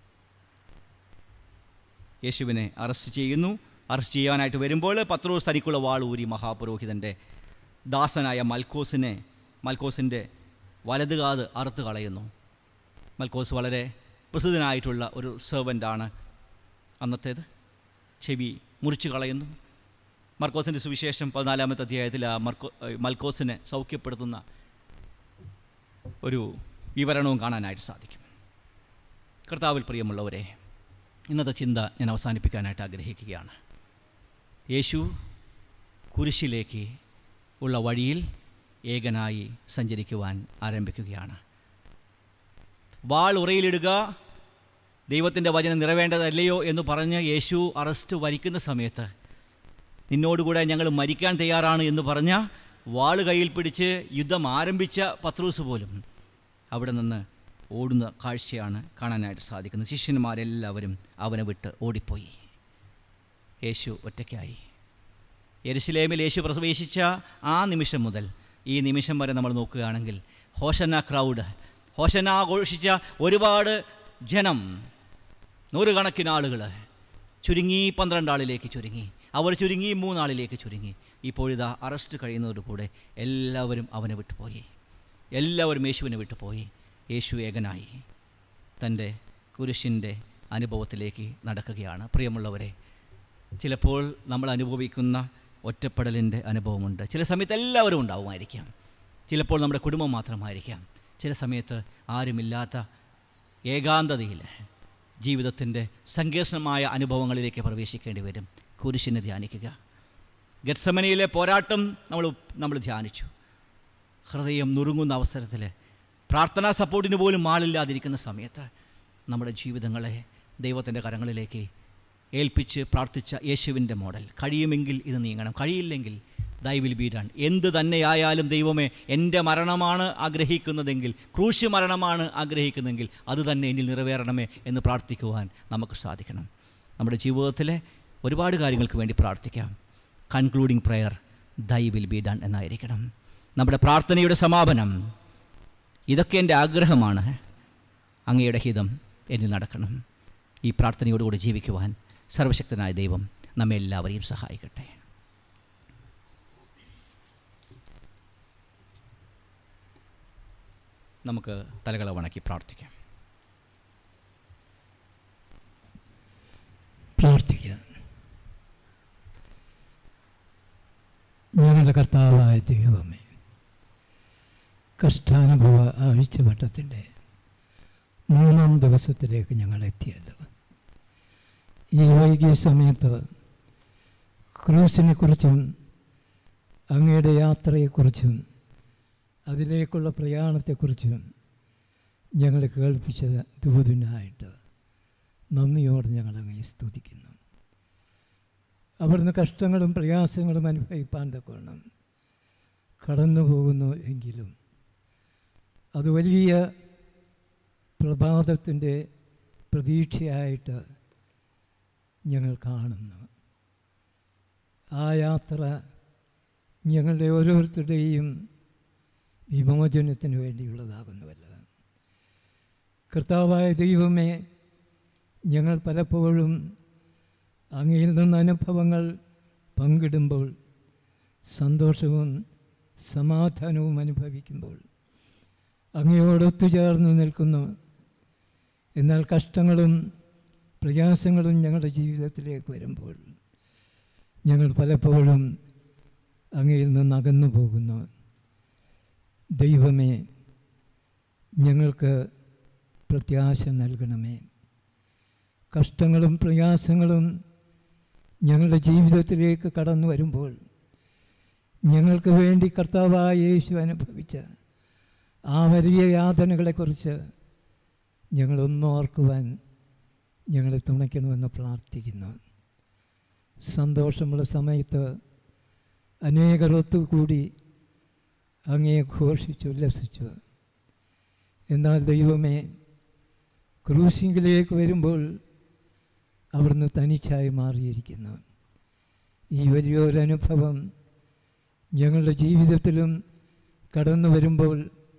യേശുവിനെ അറസ്റ്റ് ചെയ്യുന്നു. അറസ്റ്റ് ചെയ്യാനായിട്ട് വരുമ്പോൾ പത്രോസ് തനിക്കുള്ള വാൾ ഊരി മഹാപുരോഹിതൻ്റെ ദാസനായ മൽക്കോസിനെ മൽക്കോസിൻ്റെ വലതുകാത് അറുത്ത് കളയുന്നു. മൽക്കോസ് വളരെ പ്രസിദ്ധനായിട്ടുള്ള ഒരു സെർവൻ്റാണ് അന്നത്തേത്. ചെവി മുറിച്ച് കളയുന്നു. മർക്കോസിൻ്റെ സുവിശേഷം പതിനാലാമത്തെ അധ്യായത്തിൽ ആ മർക്കോ മൽക്കോസിനെ സൗഖ്യപ്പെടുത്തുന്ന ഒരു വിവരണവും കാണാനായിട്ട് സാധിക്കും. കർത്താവിൽ പ്രിയമുള്ളവരെ, ഇന്നത്തെ ചിന്ത ഞാൻ അവസാനിപ്പിക്കാനായിട്ട് ആഗ്രഹിക്കുകയാണ്. യേശു കുരിശിലേക്ക് ഉള്ള വഴിയിൽ ഏകനായി സഞ്ചരിക്കുവാൻ ആരംഭിക്കുകയാണ്. വാൾ ഉറയിലിടുക, ദൈവത്തിൻ്റെ വചനം നിറവേണ്ടതല്ലയോ എന്ന് പറഞ്ഞ് യേശു അറസ്റ്റ് വരിക്കുന്ന സമയത്ത് നിന്നോടുകൂടെ ഞങ്ങൾ മരിക്കാൻ തയ്യാറാണ് എന്ന് പറഞ്ഞ വാൾ കയ്യിൽ പിടിച്ച് യുദ്ധം ആരംഭിച്ച പത്രോസ് പോലും അവിടെ നിന്ന് ഓടുന്ന കാഴ്ചയാണ് കാണാനായിട്ട് സാധിക്കുന്നത്. ശിഷ്യന്മാരെല്ലാവരും അവനെ വിട്ട് ഓടിപ്പോയി. യേശു ഒറ്റയ്ക്കായി. യെരുശലേമിൽ യേശു പ്രവേശിച്ച ആ നിമിഷം മുതൽ ഈ നിമിഷം വരെ നമ്മൾ നോക്കുകയാണെങ്കിൽ ഹോശന്ന ക്രൗഡ്, ഹോശന്ന ആഘോഷിച്ച ഒരുപാട് ജനം, നൂറുകണക്കിന് ആളുകൾ ചുരുങ്ങി പന്ത്രണ്ടാളിലേക്ക് ചുരുങ്ങി, അവർ ചുരുങ്ങി മൂന്നാളിലേക്ക് ചുരുങ്ങി. ഇപ്പോഴിതാ അറസ്റ്റ് കഴിയുന്നതോടുകൂടെ എല്ലാവരും അവനെ വിട്ടുപോയി. എല്ലാവരും യേശുവിനെ വിട്ടുപോയി. യേശു ഏകനായി തൻ്റെ കുരിശിൻ്റെ അനുഭവത്തിലേക്ക് നടക്കുകയാണ്. പ്രിയമുള്ളവരെ, ചിലപ്പോൾ നമ്മൾ അനുഭവിക്കുന്ന ഒറ്റപ്പെടലിൻ്റെ അനുഭവമുണ്ട്. ചില സമയത്ത് എല്ലാവരും ഉണ്ടാവുമായിരിക്കാം. ചിലപ്പോൾ നമ്മുടെ കുടുംബം മാത്രമായിരിക്കാം. ചില സമയത്ത് ആരുമില്ലാത്ത ഏകാന്തതയിൽ ജീവിതത്തിൻ്റെ സങ്കീർണമായ അനുഭവങ്ങളിലേക്ക് പ്രവേശിക്കേണ്ടി വരും. കുരിശിനെ ധ്യാനിക്കുക. ഗെത്സമനയിലെ പോരാട്ടം നമ്മൾ നമ്മൾ ധ്യാനിച്ചു. ഹൃദയം നുറുങ്ങുന്ന അവസരത്തിൽ, പ്രാർത്ഥനാ സപ്പോർട്ടിന് പോലും ആളില്ലാതിരിക്കുന്ന സമയത്ത് നമ്മുടെ ജീവിതങ്ങളെ ദൈവത്തിൻ്റെ കരങ്ങളിലേക്ക് ഏൽപ്പിച്ച് പ്രാർത്ഥിച്ച യേശുവിൻ്റെ മോഡൽ. കഴിയുമെങ്കിൽ ഇത് നീങ്ങണം, കഴിയില്ലെങ്കിൽ ദൈ വിൽ ബി ഡൺ. എന്ത് തന്നെയായാലും ദൈവമേ, എൻ്റെ മരണമാണ് ആഗ്രഹിക്കുന്നതെങ്കിൽ, ക്രൂശ് മരണമാണ് ആഗ്രഹിക്കുന്നതെങ്കിൽ അത് തന്നെ എന്നിൽ നിറവേറണമേ എന്ന് പ്രാർത്ഥിക്കുവാൻ നമുക്ക് സാധിക്കണം. നമ്മുടെ ജീവിതത്തിലെ ഒരുപാട് കാര്യങ്ങൾക്ക് വേണ്ടി പ്രാർത്ഥിക്കാം. Concluding prayer thy will be done എന്നായിരിക്കണം നമ്മുടെ പ്രാർത്ഥനയുടെ സമാപനം. ഇതൊക്കെ എൻ്റെ ആഗ്രഹമാണ്, അങ്ങയുടെ ഹിതം എന്നിൽ നടക്കണം. ഈ പ്രാർത്ഥനയോടുകൂടി ജീവിക്കുവാൻ സർവശക്തനായ ദൈവം നമ്മെ എല്ലാവരെയും സഹായിക്കട്ടെ. നമുക്ക് തലകളെ വണക്കി പ്രാർത്ഥിക്കാം. പ്രാർത്ഥിക്കുക. ഞങ്ങളുടെ കർത്താവായ ദൈവമേ, കഷ്ടാനുഭവ ആഴ്ചവട്ടത്തിൻ്റെ മൂന്നാം ദിവസത്തിലേക്ക് ഞങ്ങൾ എത്തിയല്ലോ. ഈ വൈകിയ സമയത്ത് ക്രൂസിനെക്കുറിച്ചും അങ്ങയുടെ യാത്രയെക്കുറിച്ചും അതിലേക്കുള്ള പ്രയാണത്തെക്കുറിച്ചും ഞങ്ങളെ കേൾപ്പിച്ച ദൂതനായിട്ട് നന്ദിയോടെ ഞങ്ങളങ്ങയെ സ്തുതിക്കുന്നു. അവിടുന്ന് കഷ്ടങ്ങളും പ്രയാസങ്ങളും അനുഭവിപ്പാൻ തക്കവണ്ണം കടന്നു പോകുന്നു എങ്കിലും അത് വലിയ പ്രഭാതത്തിൻ്റെ പ്രതീക്ഷയായിട്ട് ഞങ്ങൾ കാണുന്നു. ആ യാത്ര ഞങ്ങളുടെ ഓരോരുത്തരുടെയും വിമോചനത്തിന് വേണ്ടിയുള്ളതാകുന്നുവല്ലോ. കർത്താവായ ദൈവമേ, ഞങ്ങൾ പലപ്പോഴും അങ്ങയിൽ നിന്ന് അനുഭവങ്ങൾ പങ്കിടുമ്പോൾ, സന്തോഷവും സമാധാനവും അനുഭവിക്കുമ്പോൾ അങ്ങയോടൊത്തുചേർന്ന് നിൽക്കുന്നു. എന്നാൽ കഷ്ടങ്ങളും പ്രയാസങ്ങളും ഞങ്ങളുടെ ജീവിതത്തിലേക്ക് വരുമ്പോൾ ഞങ്ങൾ പലപ്പോഴും അങ്ങയിൽ നിന്ന് അകന്നു പോകുന്നു. ദൈവമേ, ഞങ്ങൾക്ക് പ്രത്യാശ നൽകണമേ. കഷ്ടങ്ങളും പ്രയാസങ്ങളും ഞങ്ങളുടെ ജീവിതത്തിലേക്ക് കടന്നു വരുമ്പോൾ ഞങ്ങൾക്ക് വേണ്ടി കർത്താവായ യേശു അനുഭവിച്ച ആ വലിയ യാതനകളെക്കുറിച്ച് ഞങ്ങളൊന്നോർക്കുവാൻ ഞങ്ങളെ തുണയ്ക്കണമെന്ന് പ്രാർത്ഥിക്കുന്നു. സന്തോഷമുള്ള സമയത്ത് അനേകർ ഒത്തുകൂടി അങ്ങയെ ഘോഷിച്ചുല്ലസിച്ചു. എന്നാൽ ദൈവമേ, ക്രൂസിംഗിലേക്ക് വരുമ്പോൾ അവിടുന്ന് തനിച്ചായി മാറിയിരിക്കുന്നു. ഈ വലിയൊരനുഭവം ഞങ്ങളുടെ ജീവിതത്തിലും കടന്നു വരുമ്പോൾ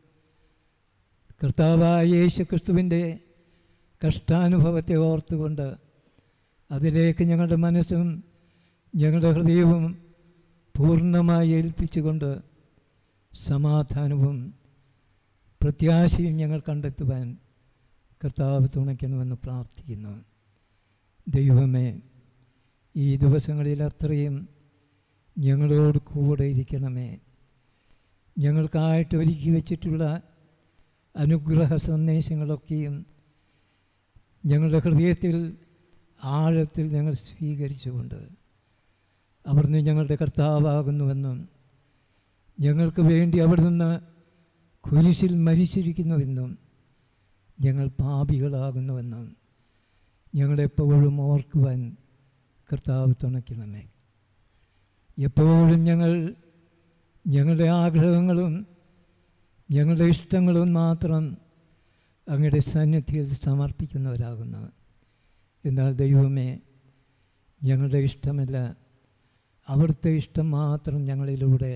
കർത്താവായ യേശു ക്രിസ്തുവിൻ്റെ കഷ്ടാനുഭവത്തെ ഓർത്തുകൊണ്ട് അതിലേക്ക് ഞങ്ങളുടെ മനസ്സും ഞങ്ങളുടെ ഹൃദയവും പൂർണ്ണമായി ഏൽപ്പിച്ചുകൊണ്ട് സമാധാനവും പ്രത്യാശയും ഞങ്ങൾ കണ്ടെത്തുവാൻ കർത്താവ് തുണയ്ക്കണമെന്ന് പ്രാർത്ഥിക്കുന്നു. ദൈവമേ, ഈ ദിവസങ്ങളിൽ അത്രയും ഞങ്ങളോട് കൂടെ ഇരിക്കണമേ. ഞങ്ങൾക്കായിട്ട് ഒരുക്കി വച്ചിട്ടുള്ള അനുഗ്രഹ സന്ദേശങ്ങളൊക്കെയും ഞങ്ങളുടെ ഹൃദയത്തിൽ ആഴത്തിൽ ഞങ്ങൾ സ്വീകരിച്ചുകൊണ്ട് അവിടുന്ന് ഞങ്ങളുടെ കർത്താവാകുന്നുവെന്നും ഞങ്ങൾക്ക് വേണ്ടി അവിടെ നിന്ന് കുരിശിൽ മരിച്ചിരിക്കുന്നുവെന്നും ഞങ്ങൾ പാപികളാകുന്നുവെന്നും ഞങ്ങളെപ്പോഴും ഓർക്കുവാൻ കർത്താവ് തുണയ്ക്കണമേ. എപ്പോഴും ഞങ്ങൾ ഞങ്ങളുടെ ആഗ്രഹങ്ങളും ഞങ്ങളുടെ ഇഷ്ടങ്ങളും മാത്രം അങ്ങയുടെ സന്നിധിയിൽ സമർപ്പിക്കുന്നവരാകുന്നു. എന്നാൽ ദൈവമേ, ഞങ്ങളുടെ ഇഷ്ടമല്ല, അവിടുത്തെ ഇഷ്ടം മാത്രം ഞങ്ങളിലൂടെ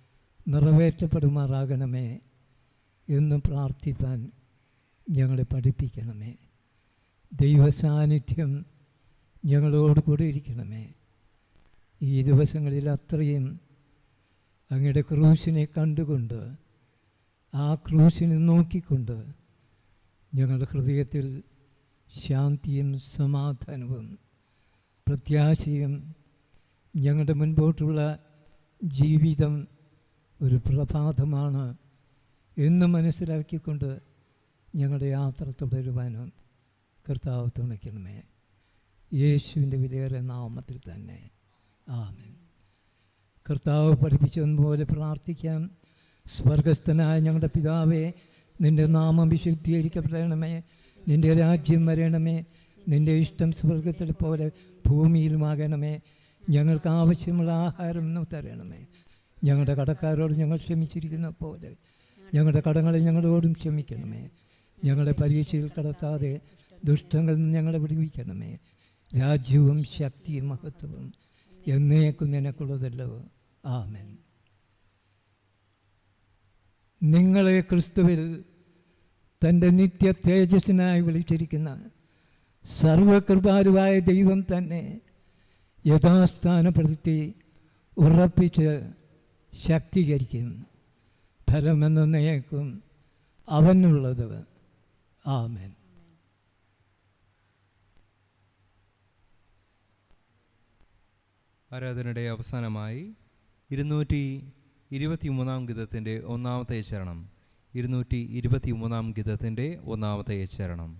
നിറവേറ്റപ്പെടുമാറാകണമേ എന്ന് പ്രാർത്ഥിപ്പാൻ ഞങ്ങളെ പഠിപ്പിക്കണമേ. ദൈവസാന്നിധ്യം ഞങ്ങളോട് കൂടെ ഇരിക്കണമേ. ഈ ദിവസങ്ങളിൽ അത്രയും അങ്ങയുടെ ക്രൂശിനെ കണ്ടുകൊണ്ട് ആ ക്രൂശിനെ നോക്കിക്കൊണ്ട് ഞങ്ങളുടെ ഹൃദയത്തിൽ ശാന്തിയും സമാധാനവും പ്രത്യാശയും ഞങ്ങളുടെ മുൻപോട്ടുള്ള ജീവിതം ഒരു പ്രഭാതമാണ് എന്ന് മനസ്സിലാക്കിക്കൊണ്ട് ഞങ്ങളുടെ യാത്ര തുടരുവാനും കർത്താവ് തുണയ്ക്കണമേ. യേശുവിൻ്റെ വിലയേറിയ നാമത്തിൽ തന്നെ ആമേൻ. കർത്താവ് പഠിപ്പിച്ചതുപോലെ പ്രാർത്ഥിക്കാം. സ്വർഗസ്ഥനായ ഞങ്ങളുടെ പിതാവേ, നിൻ്റെ നാമം വിശുദ്ധീകരിക്കപ്പെടണമേ. നിൻ്റെ രാജ്യം വരണമേ. നിൻ്റെ ഇഷ്ടം സ്വർഗത്തിൽ പോലെ ഭൂമിയിലുമാകണമേ. ഞങ്ങൾക്ക് ആവശ്യമുള്ള ആഹാരം ഇന്ന് തരണമേ. ഞങ്ങളുടെ കടക്കാരോട് ഞങ്ങൾ ക്ഷമിച്ചിരിക്കുന്ന പോലെ ഞങ്ങളുടെ കടങ്ങളെ ഞങ്ങളോടും ക്ഷമിക്കണമേ. ഞങ്ങളെ പരീക്ഷയിൽ കടത്താതെ ദുഷ്ടങ്ങളിൽ നിന്ന് ഞങ്ങളെ വിടുവിക്കണമേ. രാജ്യവും ശക്തിയും മഹത്വവും എന്നേക്കും നിനക്കുള്ളതല്ലോ. ആമേൻ. നിങ്ങളെ ക്രിസ്തുവിൽ തൻ്റെ നിത്യ തേജസ്സിനായി വിളിച്ചിരിക്കുന്ന സർവകൃപാലുവായ ദൈവം തന്നെ യഥാസ്ഥാനപ്പെടുത്തി ഉറപ്പിച്ച് ശക്തീകരിക്കും. ഫലമെന്നേക്കും അവനുള്ളത്. ആമേൻ. ആരാധനയുടെ അവസാനമായി ഇരുന്നൂറ്റി ഇരുപത്തി മൂന്നാം ഗീതത്തിൻ്റെ ഒന്നാമത്തെ ചരണം. ഇരുന്നൂറ്റി ഇരുപത്തി മൂന്നാം ഗീതത്തിൻ്റെ ഒന്നാമത്തെ ചരണം.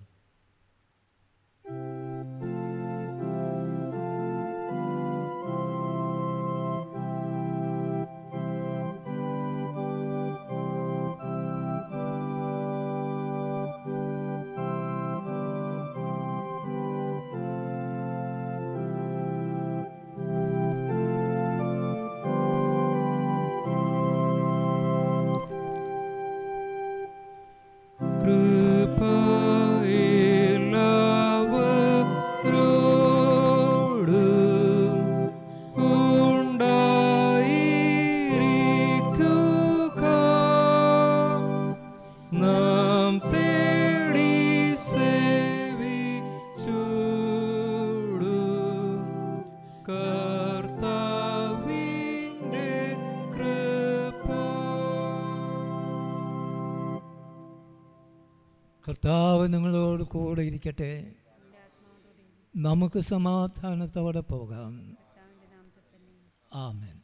കർത്താവ് നിങ്ങളോട് കൂടെ ഇരിക്കട്ടെ. നമുക്ക് സമാധാനത്തോടെ പോകാം. ആമേൻ.